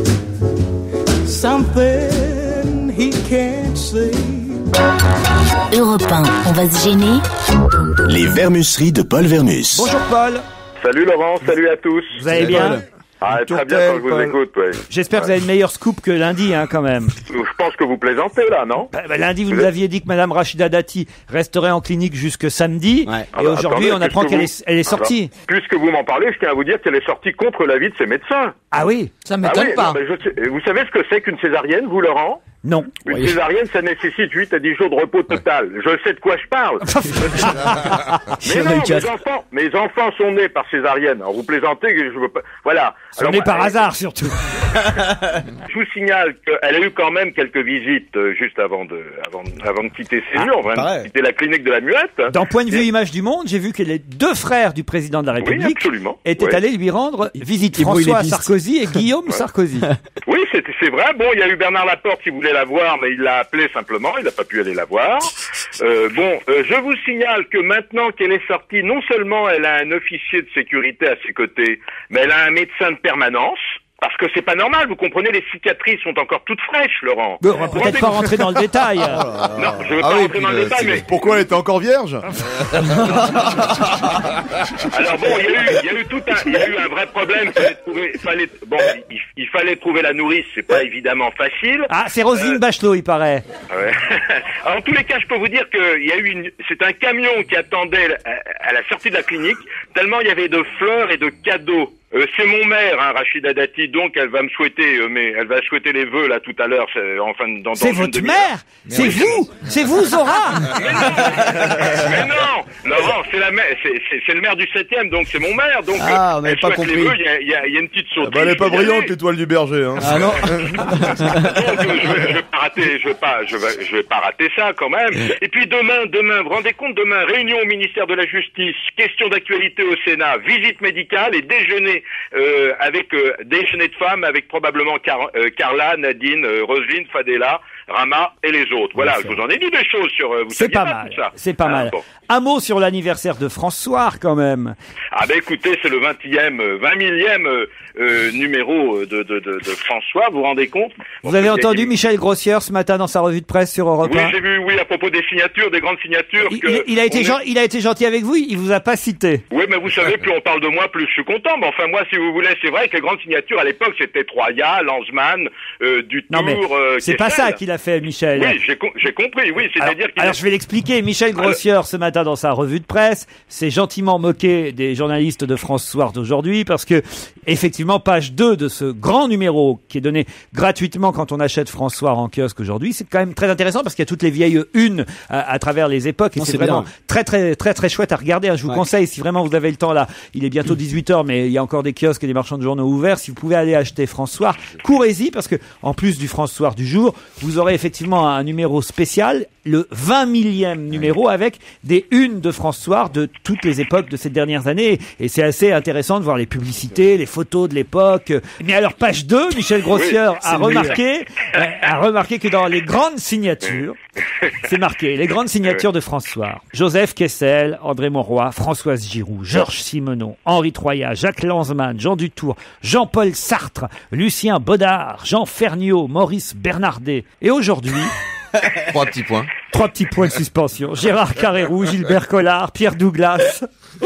Something he can't see. Europe un, on va se gêner. Les Vermusseries de Paul Vermus. Bonjour Paul. Salut Laurent, salut à tous. Vous allez bien? Ah, très bien quand je vous écoute, ouais. J'espère que vous avez une meilleure scoop que lundi, hein, quand même. Je pense que vous plaisantez, là, non? Bah, bah, lundi, vous nous aviez dit que Madame Rachida Dati resterait en clinique jusque samedi. Ouais. Et Ah bah, aujourd'hui, attendez, on apprend puisque qu'elle vous- est, elle est sortie. Alors, puisque vous m'en parlez, je tiens à vous dire qu'elle est sortie contre l'avis de ses médecins. Ah oui? Ça Ah m'étonne oui, pas. non, mais je sais- vous savez ce que c'est qu'une césarienne, vous, Laurent? Non. Une Oui. césarienne, ça nécessite huit à dix jours de repos total. Je sais de quoi je parle. Il y Mais en a eu non, mes quatre. enfants, mes enfants sont nés par césarienne. Alors, vous plaisantez que je veux pas, voilà. Ce n'est moi, par euh, hasard, surtout. Je vous signale qu'elle a eu quand même quelques visites euh, juste avant de, avant, avant de quitter ses murs, avant pareil. de quitter la clinique de la Muette. Dans Point de vue Image du Monde, j'ai vu que les deux frères du président de la République absolument. étaient Ouais. allés lui rendre visite. il brouille les François pistes. Sarkozy et Guillaume Ouais. Sarkozy. Oui, c'est c'est vrai. Bon, il y a eu Bernard Laporte qui voulait la voir, mais il l'a appelé simplement. Il n'a pas pu aller la voir. Euh, bon, euh, je vous signale que maintenant qu'elle est sortie, non seulement elle a un officier de sécurité à ses côtés, mais elle a un médecin de permanence. Parce que c'est pas normal, vous comprenez, les cicatrices sont encore toutes fraîches, Laurent. Mais on va peut-être pas rentrer dans le détail. Non, je veux Ah pas oui, rentrer puis dans le le- détail, c'est- mais... Pourquoi elle était encore vierge? Alors bon, il y a eu, il y a eu tout un, il y a eu un vrai problème. Fallait trouver, fallait, bon, il, il fallait trouver la nourrice. C'est pas évidemment facile. Ah, c'est Roselyne Bachelot, il paraît. Ouais. Alors, en tous les cas, je peux vous dire qu'il y a eu une, c'est un camion qui attendait à, à la sortie de la clinique, tellement il y avait de fleurs et de cadeaux. Euh, c'est mon maire, hein, Rachida Dati, donc elle va me souhaiter, euh, mais elle va souhaiter les vœux là tout à l'heure, c'est- enfin dans, dans C'est une votre demi-heure. mère. C'est vous. C'est vous, Zora. Mais non, Laurent, c'est la mère, c'est, c'est, c'est le maire du septième, donc c'est mon maire, donc Ah, euh, on n'avait elle pas souhaite les compris. vœux, il y a, il y a, il y a une petite sauterie. Bah, elle est pas je vais y brillante, aller. l'étoile du berger, hein. Ah non. Donc, euh, je, vais, je vais pas rater, je vais pas, je vais, je vais pas rater ça quand même. Et puis demain, demain, vous vous rendez compte, demain, réunion au ministère de la Justice, question d'actualité au Sénat, visite médicale et déjeuner euh, avec euh, déjeuner de femmes avec probablement Car- euh, Carla, Nadine, euh, Roselyne, Fadela, Rama et les autres. Voilà, je vous en ai dit des choses sur. Euh, vous C'est saviez pas pas mal. tout ça. C'est pas Ah, mal. bon. Un mot sur l'anniversaire de François, quand même. Ah ben écoutez, c'est le vingtième, euh, vingt millième euh, euh, numéro euh, de, de, de, de François, vous vous rendez compte? Vous avez entendu Michel Grossière ce matin dans sa revue de presse sur Europe Oui, un. j'ai vu, oui, à propos des signatures, des grandes signatures. Il, que il- il a été on est- gen- il a été gentil avec vous, il vous a pas cité. Oui, mais vous savez, plus on parle de moi, plus je suis content. Mais enfin, moi, si vous voulez, c'est vrai que les grandes signatures à l'époque, c'était Troya, Lanzmann, euh, Dutour, Non mais euh, c'est pas Kessel. ça qu'il a fait, Michel. Oui, j'ai, com- j'ai compris, oui, c'est-à-dire Alors, qu'il alors je vais l'expliquer. Michel Grossière, ce matin dans sa revue de presse, s'est gentiment moqué des journalistes de France Soir d'aujourd'hui parce que, effectivement, page deux de ce grand numéro qui est donné gratuitement quand on achète France Soir en kiosque aujourd'hui, c'est quand même très intéressant parce qu'il y a toutes les vieilles unes à, à travers les époques et Non, c'est, c'est vraiment bien. très très très très chouette à regarder. hein. Je vous Ouais. conseille, si vraiment vous avez le temps là, il est bientôt dix-huit heures, mais il y a encore des kiosques et des marchands de journaux ouverts. Si vous pouvez aller acheter France Soir, courez-y parce que en plus du France Soir du jour, vous aurez effectivement un numéro spécial, le vingt millième numéro avec des unes de France Soir de toutes les époques de ces dernières années. Et c'est assez intéressant de voir les publicités, les photos de l'époque. Mais alors, page deux, Michel Grossière Oui, a c'est le remarqué, euh, a remarqué que dans les grandes signatures, c'est marqué, les grandes signatures de France Soir. Joseph Kessel, André Monroy, Françoise Giroud, Georges Simenon, Henri Troyat, Jacques Lanzmann, Jean Dutour, Jean-Paul Sartre, Lucien Baudard, Jean Ferniaud, Maurice Bernardet. Et aujourd'hui, Trois petits points. trois petits points de suspension. Gérard Carrérou, Gilbert Collard, Pierre Douglas.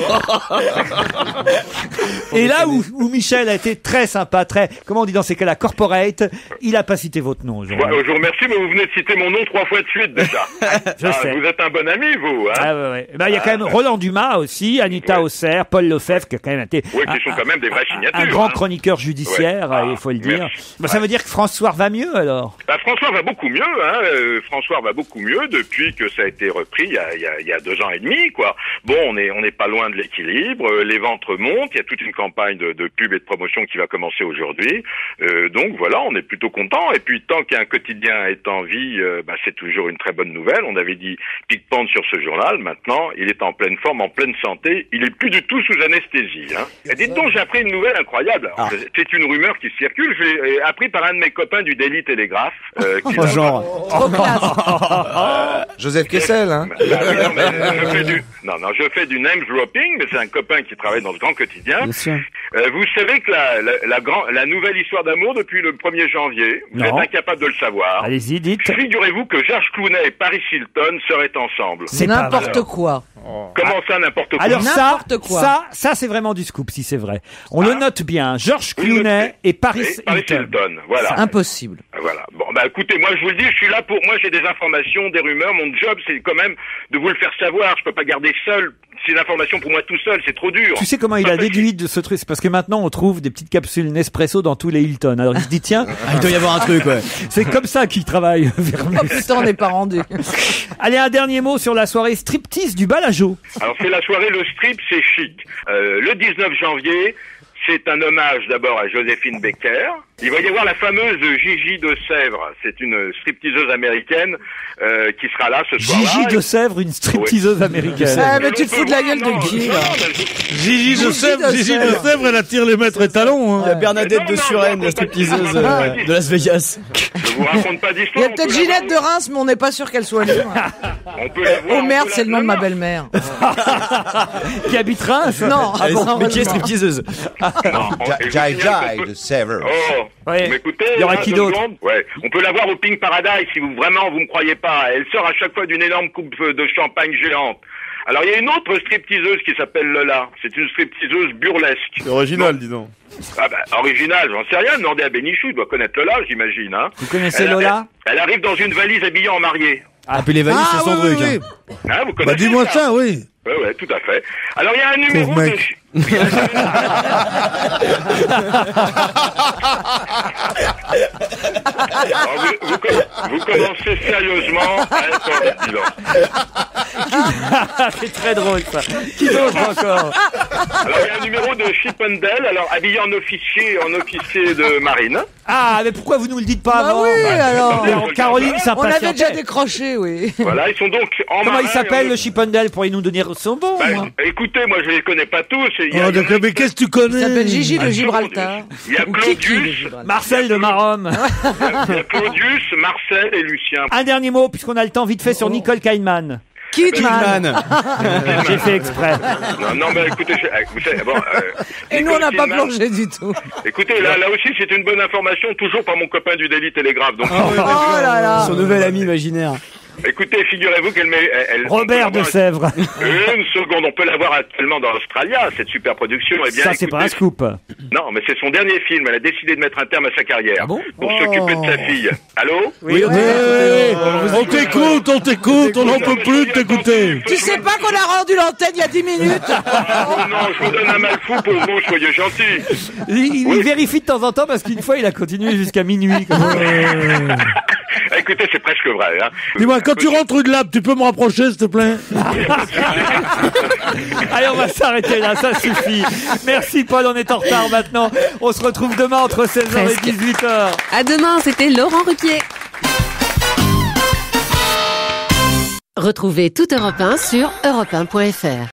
Et là où, où Michel a été très sympa, très, comment on dit dans ces cas-là, corporate, il a pas cité votre nom aujourd'hui. Ouais, je vous remercie, mais vous venez de citer mon nom trois fois de suite déjà. Je Ah, sais. Vous êtes un bon ami, vous. Hein. Ah ouais, ouais. Eh ben, il y a quand même Roland Dumas aussi, Anita Hausser, Paul Lefebvre, qui a quand même été Oui, un, qui sont quand même des vraies signatures. un grand hein. chroniqueur judiciaire, Ouais. euh, il faut le dire. merci. Bah, ça veut dire que François va mieux alors. Bah, François va beaucoup mieux. Hein. Euh, François va beaucoup mieux depuis que ça a été repris il y a, il y a, il y a deux ans et demi, quoi. Bon, on est on n'est pas loin de l'équilibre. Euh, les ventes remontent. Il y a toute une campagne de, de pub et de promotion qui va commencer aujourd'hui. Euh, donc voilà, on est plutôt content. Et puis tant qu'un quotidien est en vie, euh, bah, c'est toujours une très bonne nouvelle. On avait dit pique-pente sur ce journal. Maintenant, il est en pleine forme, en pleine santé. Il est plus du tout sous anesthésie. Hein. Et dites donc, j'ai appris une nouvelle incroyable. Alors, c'est une rumeur qui circule. Je l'ai appris par un de mes copains du Daily Telegraph. Euh, qui Oh, l'a- genre. Trop classe. Joseph Kessel, hein. Bah oui, non, mais je fais du, non, non, je fais du name dropping, mais c'est un copain qui travaille dans le grand quotidien. Bien sûr. Euh, vous savez que la, la, la, grand, la nouvelle histoire d'amour depuis le premier janvier, vous Non. êtes incapable de le savoir. Allez-y, dites. Figurez-vous que George Clooney et Paris Hilton seraient ensemble. C'est pas N'importe vrai. quoi. Comment ça, n'importe quoi? Alors ça, N'importe quoi. ça, ça c'est vraiment du scoop si c'est vrai. On le note bien. George Vous le Clooney notez. et Paris Oui, Paris Hilton. Hilton, voilà. Impossible. Voilà. Bon, bah écoutez, moi je vous le dis, je suis là pour. Moi j'ai des informations, des rumeurs. Mon job, c'est quand même de vous le faire savoir. Je peux pas garder seul ces informations pour moi tout seul. C'est trop dur. Tu sais comment il Pas a facile. déduit de ce truc? C'est parce que maintenant on trouve des petites capsules Nespresso dans tous les Hilton. Alors il se dit tiens, Ah, il doit y avoir un truc, ouais. c'est comme ça qu'il travaille. Vermeer. Oh putain, on n'est pas rendu. Allez, un dernier mot sur la soirée striptease du Balajo. Alors c'est la soirée Le Strip, c'est chic. Euh, le dix-neuf janvier, c'est un hommage d'abord à Joséphine Baker. Il va y avoir la fameuse Gigi de Sèvres. C'est une stripteaseuse américaine euh, qui sera là ce soir-là. Gigi de Sèvres, une stripteaseuse américaine. Ah, mais tu te fous de la gueule Non, de qui, non, là non, Gigi de Gigi Sèvres, de Gigi de Sèvres. Sèvres, elle attire les maîtres étalons. Il y a Hein. Bernadette Non, de non, Suresnes, non, la non, stripteaseuse non, non, euh, non, de Las Vegas. Je vous raconte pas Il y d'histoire. a on peut-être peut Ginette la de Reims, mais on n'est pas sûr qu'elle soit libre. voir- On peut la voir, Oh on merde, peut c'est le nom la- de ma non, belle-mère. Qui habite Reims. Non, Elle est- heureusement. mais qui est stripteaseuse? non, on- Ja- je vous Jai signale Jai qu'on peut- de Sèvres. Oh, Ouais. mais écoutez, Il y aura là, qui deux d'autre? secondes. Ouais, on peut la voir au Pink Paradise si vous vraiment vous me croyez pas. Elle sort à chaque fois d'une énorme coupe de champagne géante. Alors il y a une autre stripteaseuse qui s'appelle Lola. C'est une stripteaseuse burlesque. C'est original, dis donc. Ah bah original, j'en sais rien. Demandez à Bénichou, il doit connaître Lola, j'imagine. Hein. Vous connaissez Elle- Lola? elle, elle arrive dans une valise habillée en mariée. Ah, puis les valises, Ah, c'est son oui, truc. oui, hein. oui. Hein, vous Bah connaissez dis-moi ça, oui. Ouais, ouais, tout à fait. Alors il y a un numéro Pauvre de... mec. il y a un- Alors, vous, vous com- vous commencez sérieusement à être en bilan. C'est très drôle ça. Qui d'autre encore? Alors il y a un numéro de Chippendale, alors habillé en officier, en officier de marine. Ah, mais pourquoi vous nous le dites pas Bah avant? oui, alors. Alors, Caroline On avait déjà s'impatientait. décroché, oui. Voilà, ils sont donc en Comment marin il et s'appelle en- le Chippendale? Pourriez nous donner son bon? Bah, moi écoutez, moi je les connais pas tous. Il y a, Oh, d'accord, mais qu'est-ce que tu connais? Il s'appelle Gigi de Ah, Gibraltar. il y a Ou Kiki de Claudius, Gibraltar. Marcel de Marom. il y a Claudius, Marcel et Lucien. Un dernier mot, puisqu'on a le temps vite fait sur Nicole Kidman. Kidman. J'ai fait exprès. Non, non, mais écoutez, je- euh, vous savez, bon, euh, Et nous, on n'a Nicole pas Kidman- plongé du tout. Écoutez, là, là aussi, c'est une bonne information, toujours par mon copain du Daily Telegraph. Donc, Oh là là. Son nouvel ami imaginaire. Écoutez, figurez-vous qu'elle met... Elle, Robert de Sèvres. Une seconde, on peut la voir actuellement dans Australia, cette super production. Eh bien, Ça, c'est écoutez, pas un scoop. Non, mais c'est son dernier film. Elle a décidé de mettre un terme à sa carrière. Ah bon pour Oh. s'occuper de sa fille. Allô Oui, oui, oui. On t'écoute, on t'écoute, on n'en peut plus de t'écouter. Tu sais pas qu'on a rendu l'antenne il y a dix minutes? Oh non, je vous donne un mal fou, pauvre mon, soyez gentil. Il, il Oui. vérifie de temps en temps parce qu'une fois, il a continué jusqu'à minuit. Écoutez, c'est presque vrai. Hein. Dis-moi, quand tu rentres de lab, tu peux me rapprocher, s'il te plaît? Allez, on va s'arrêter là, ça suffit. Merci Paul, on est en retard maintenant. On se retrouve demain entre seize heures et dix-huit heures. À demain, c'était Laurent Ruquier. Retrouvez toute Europe un sur europe un point F R.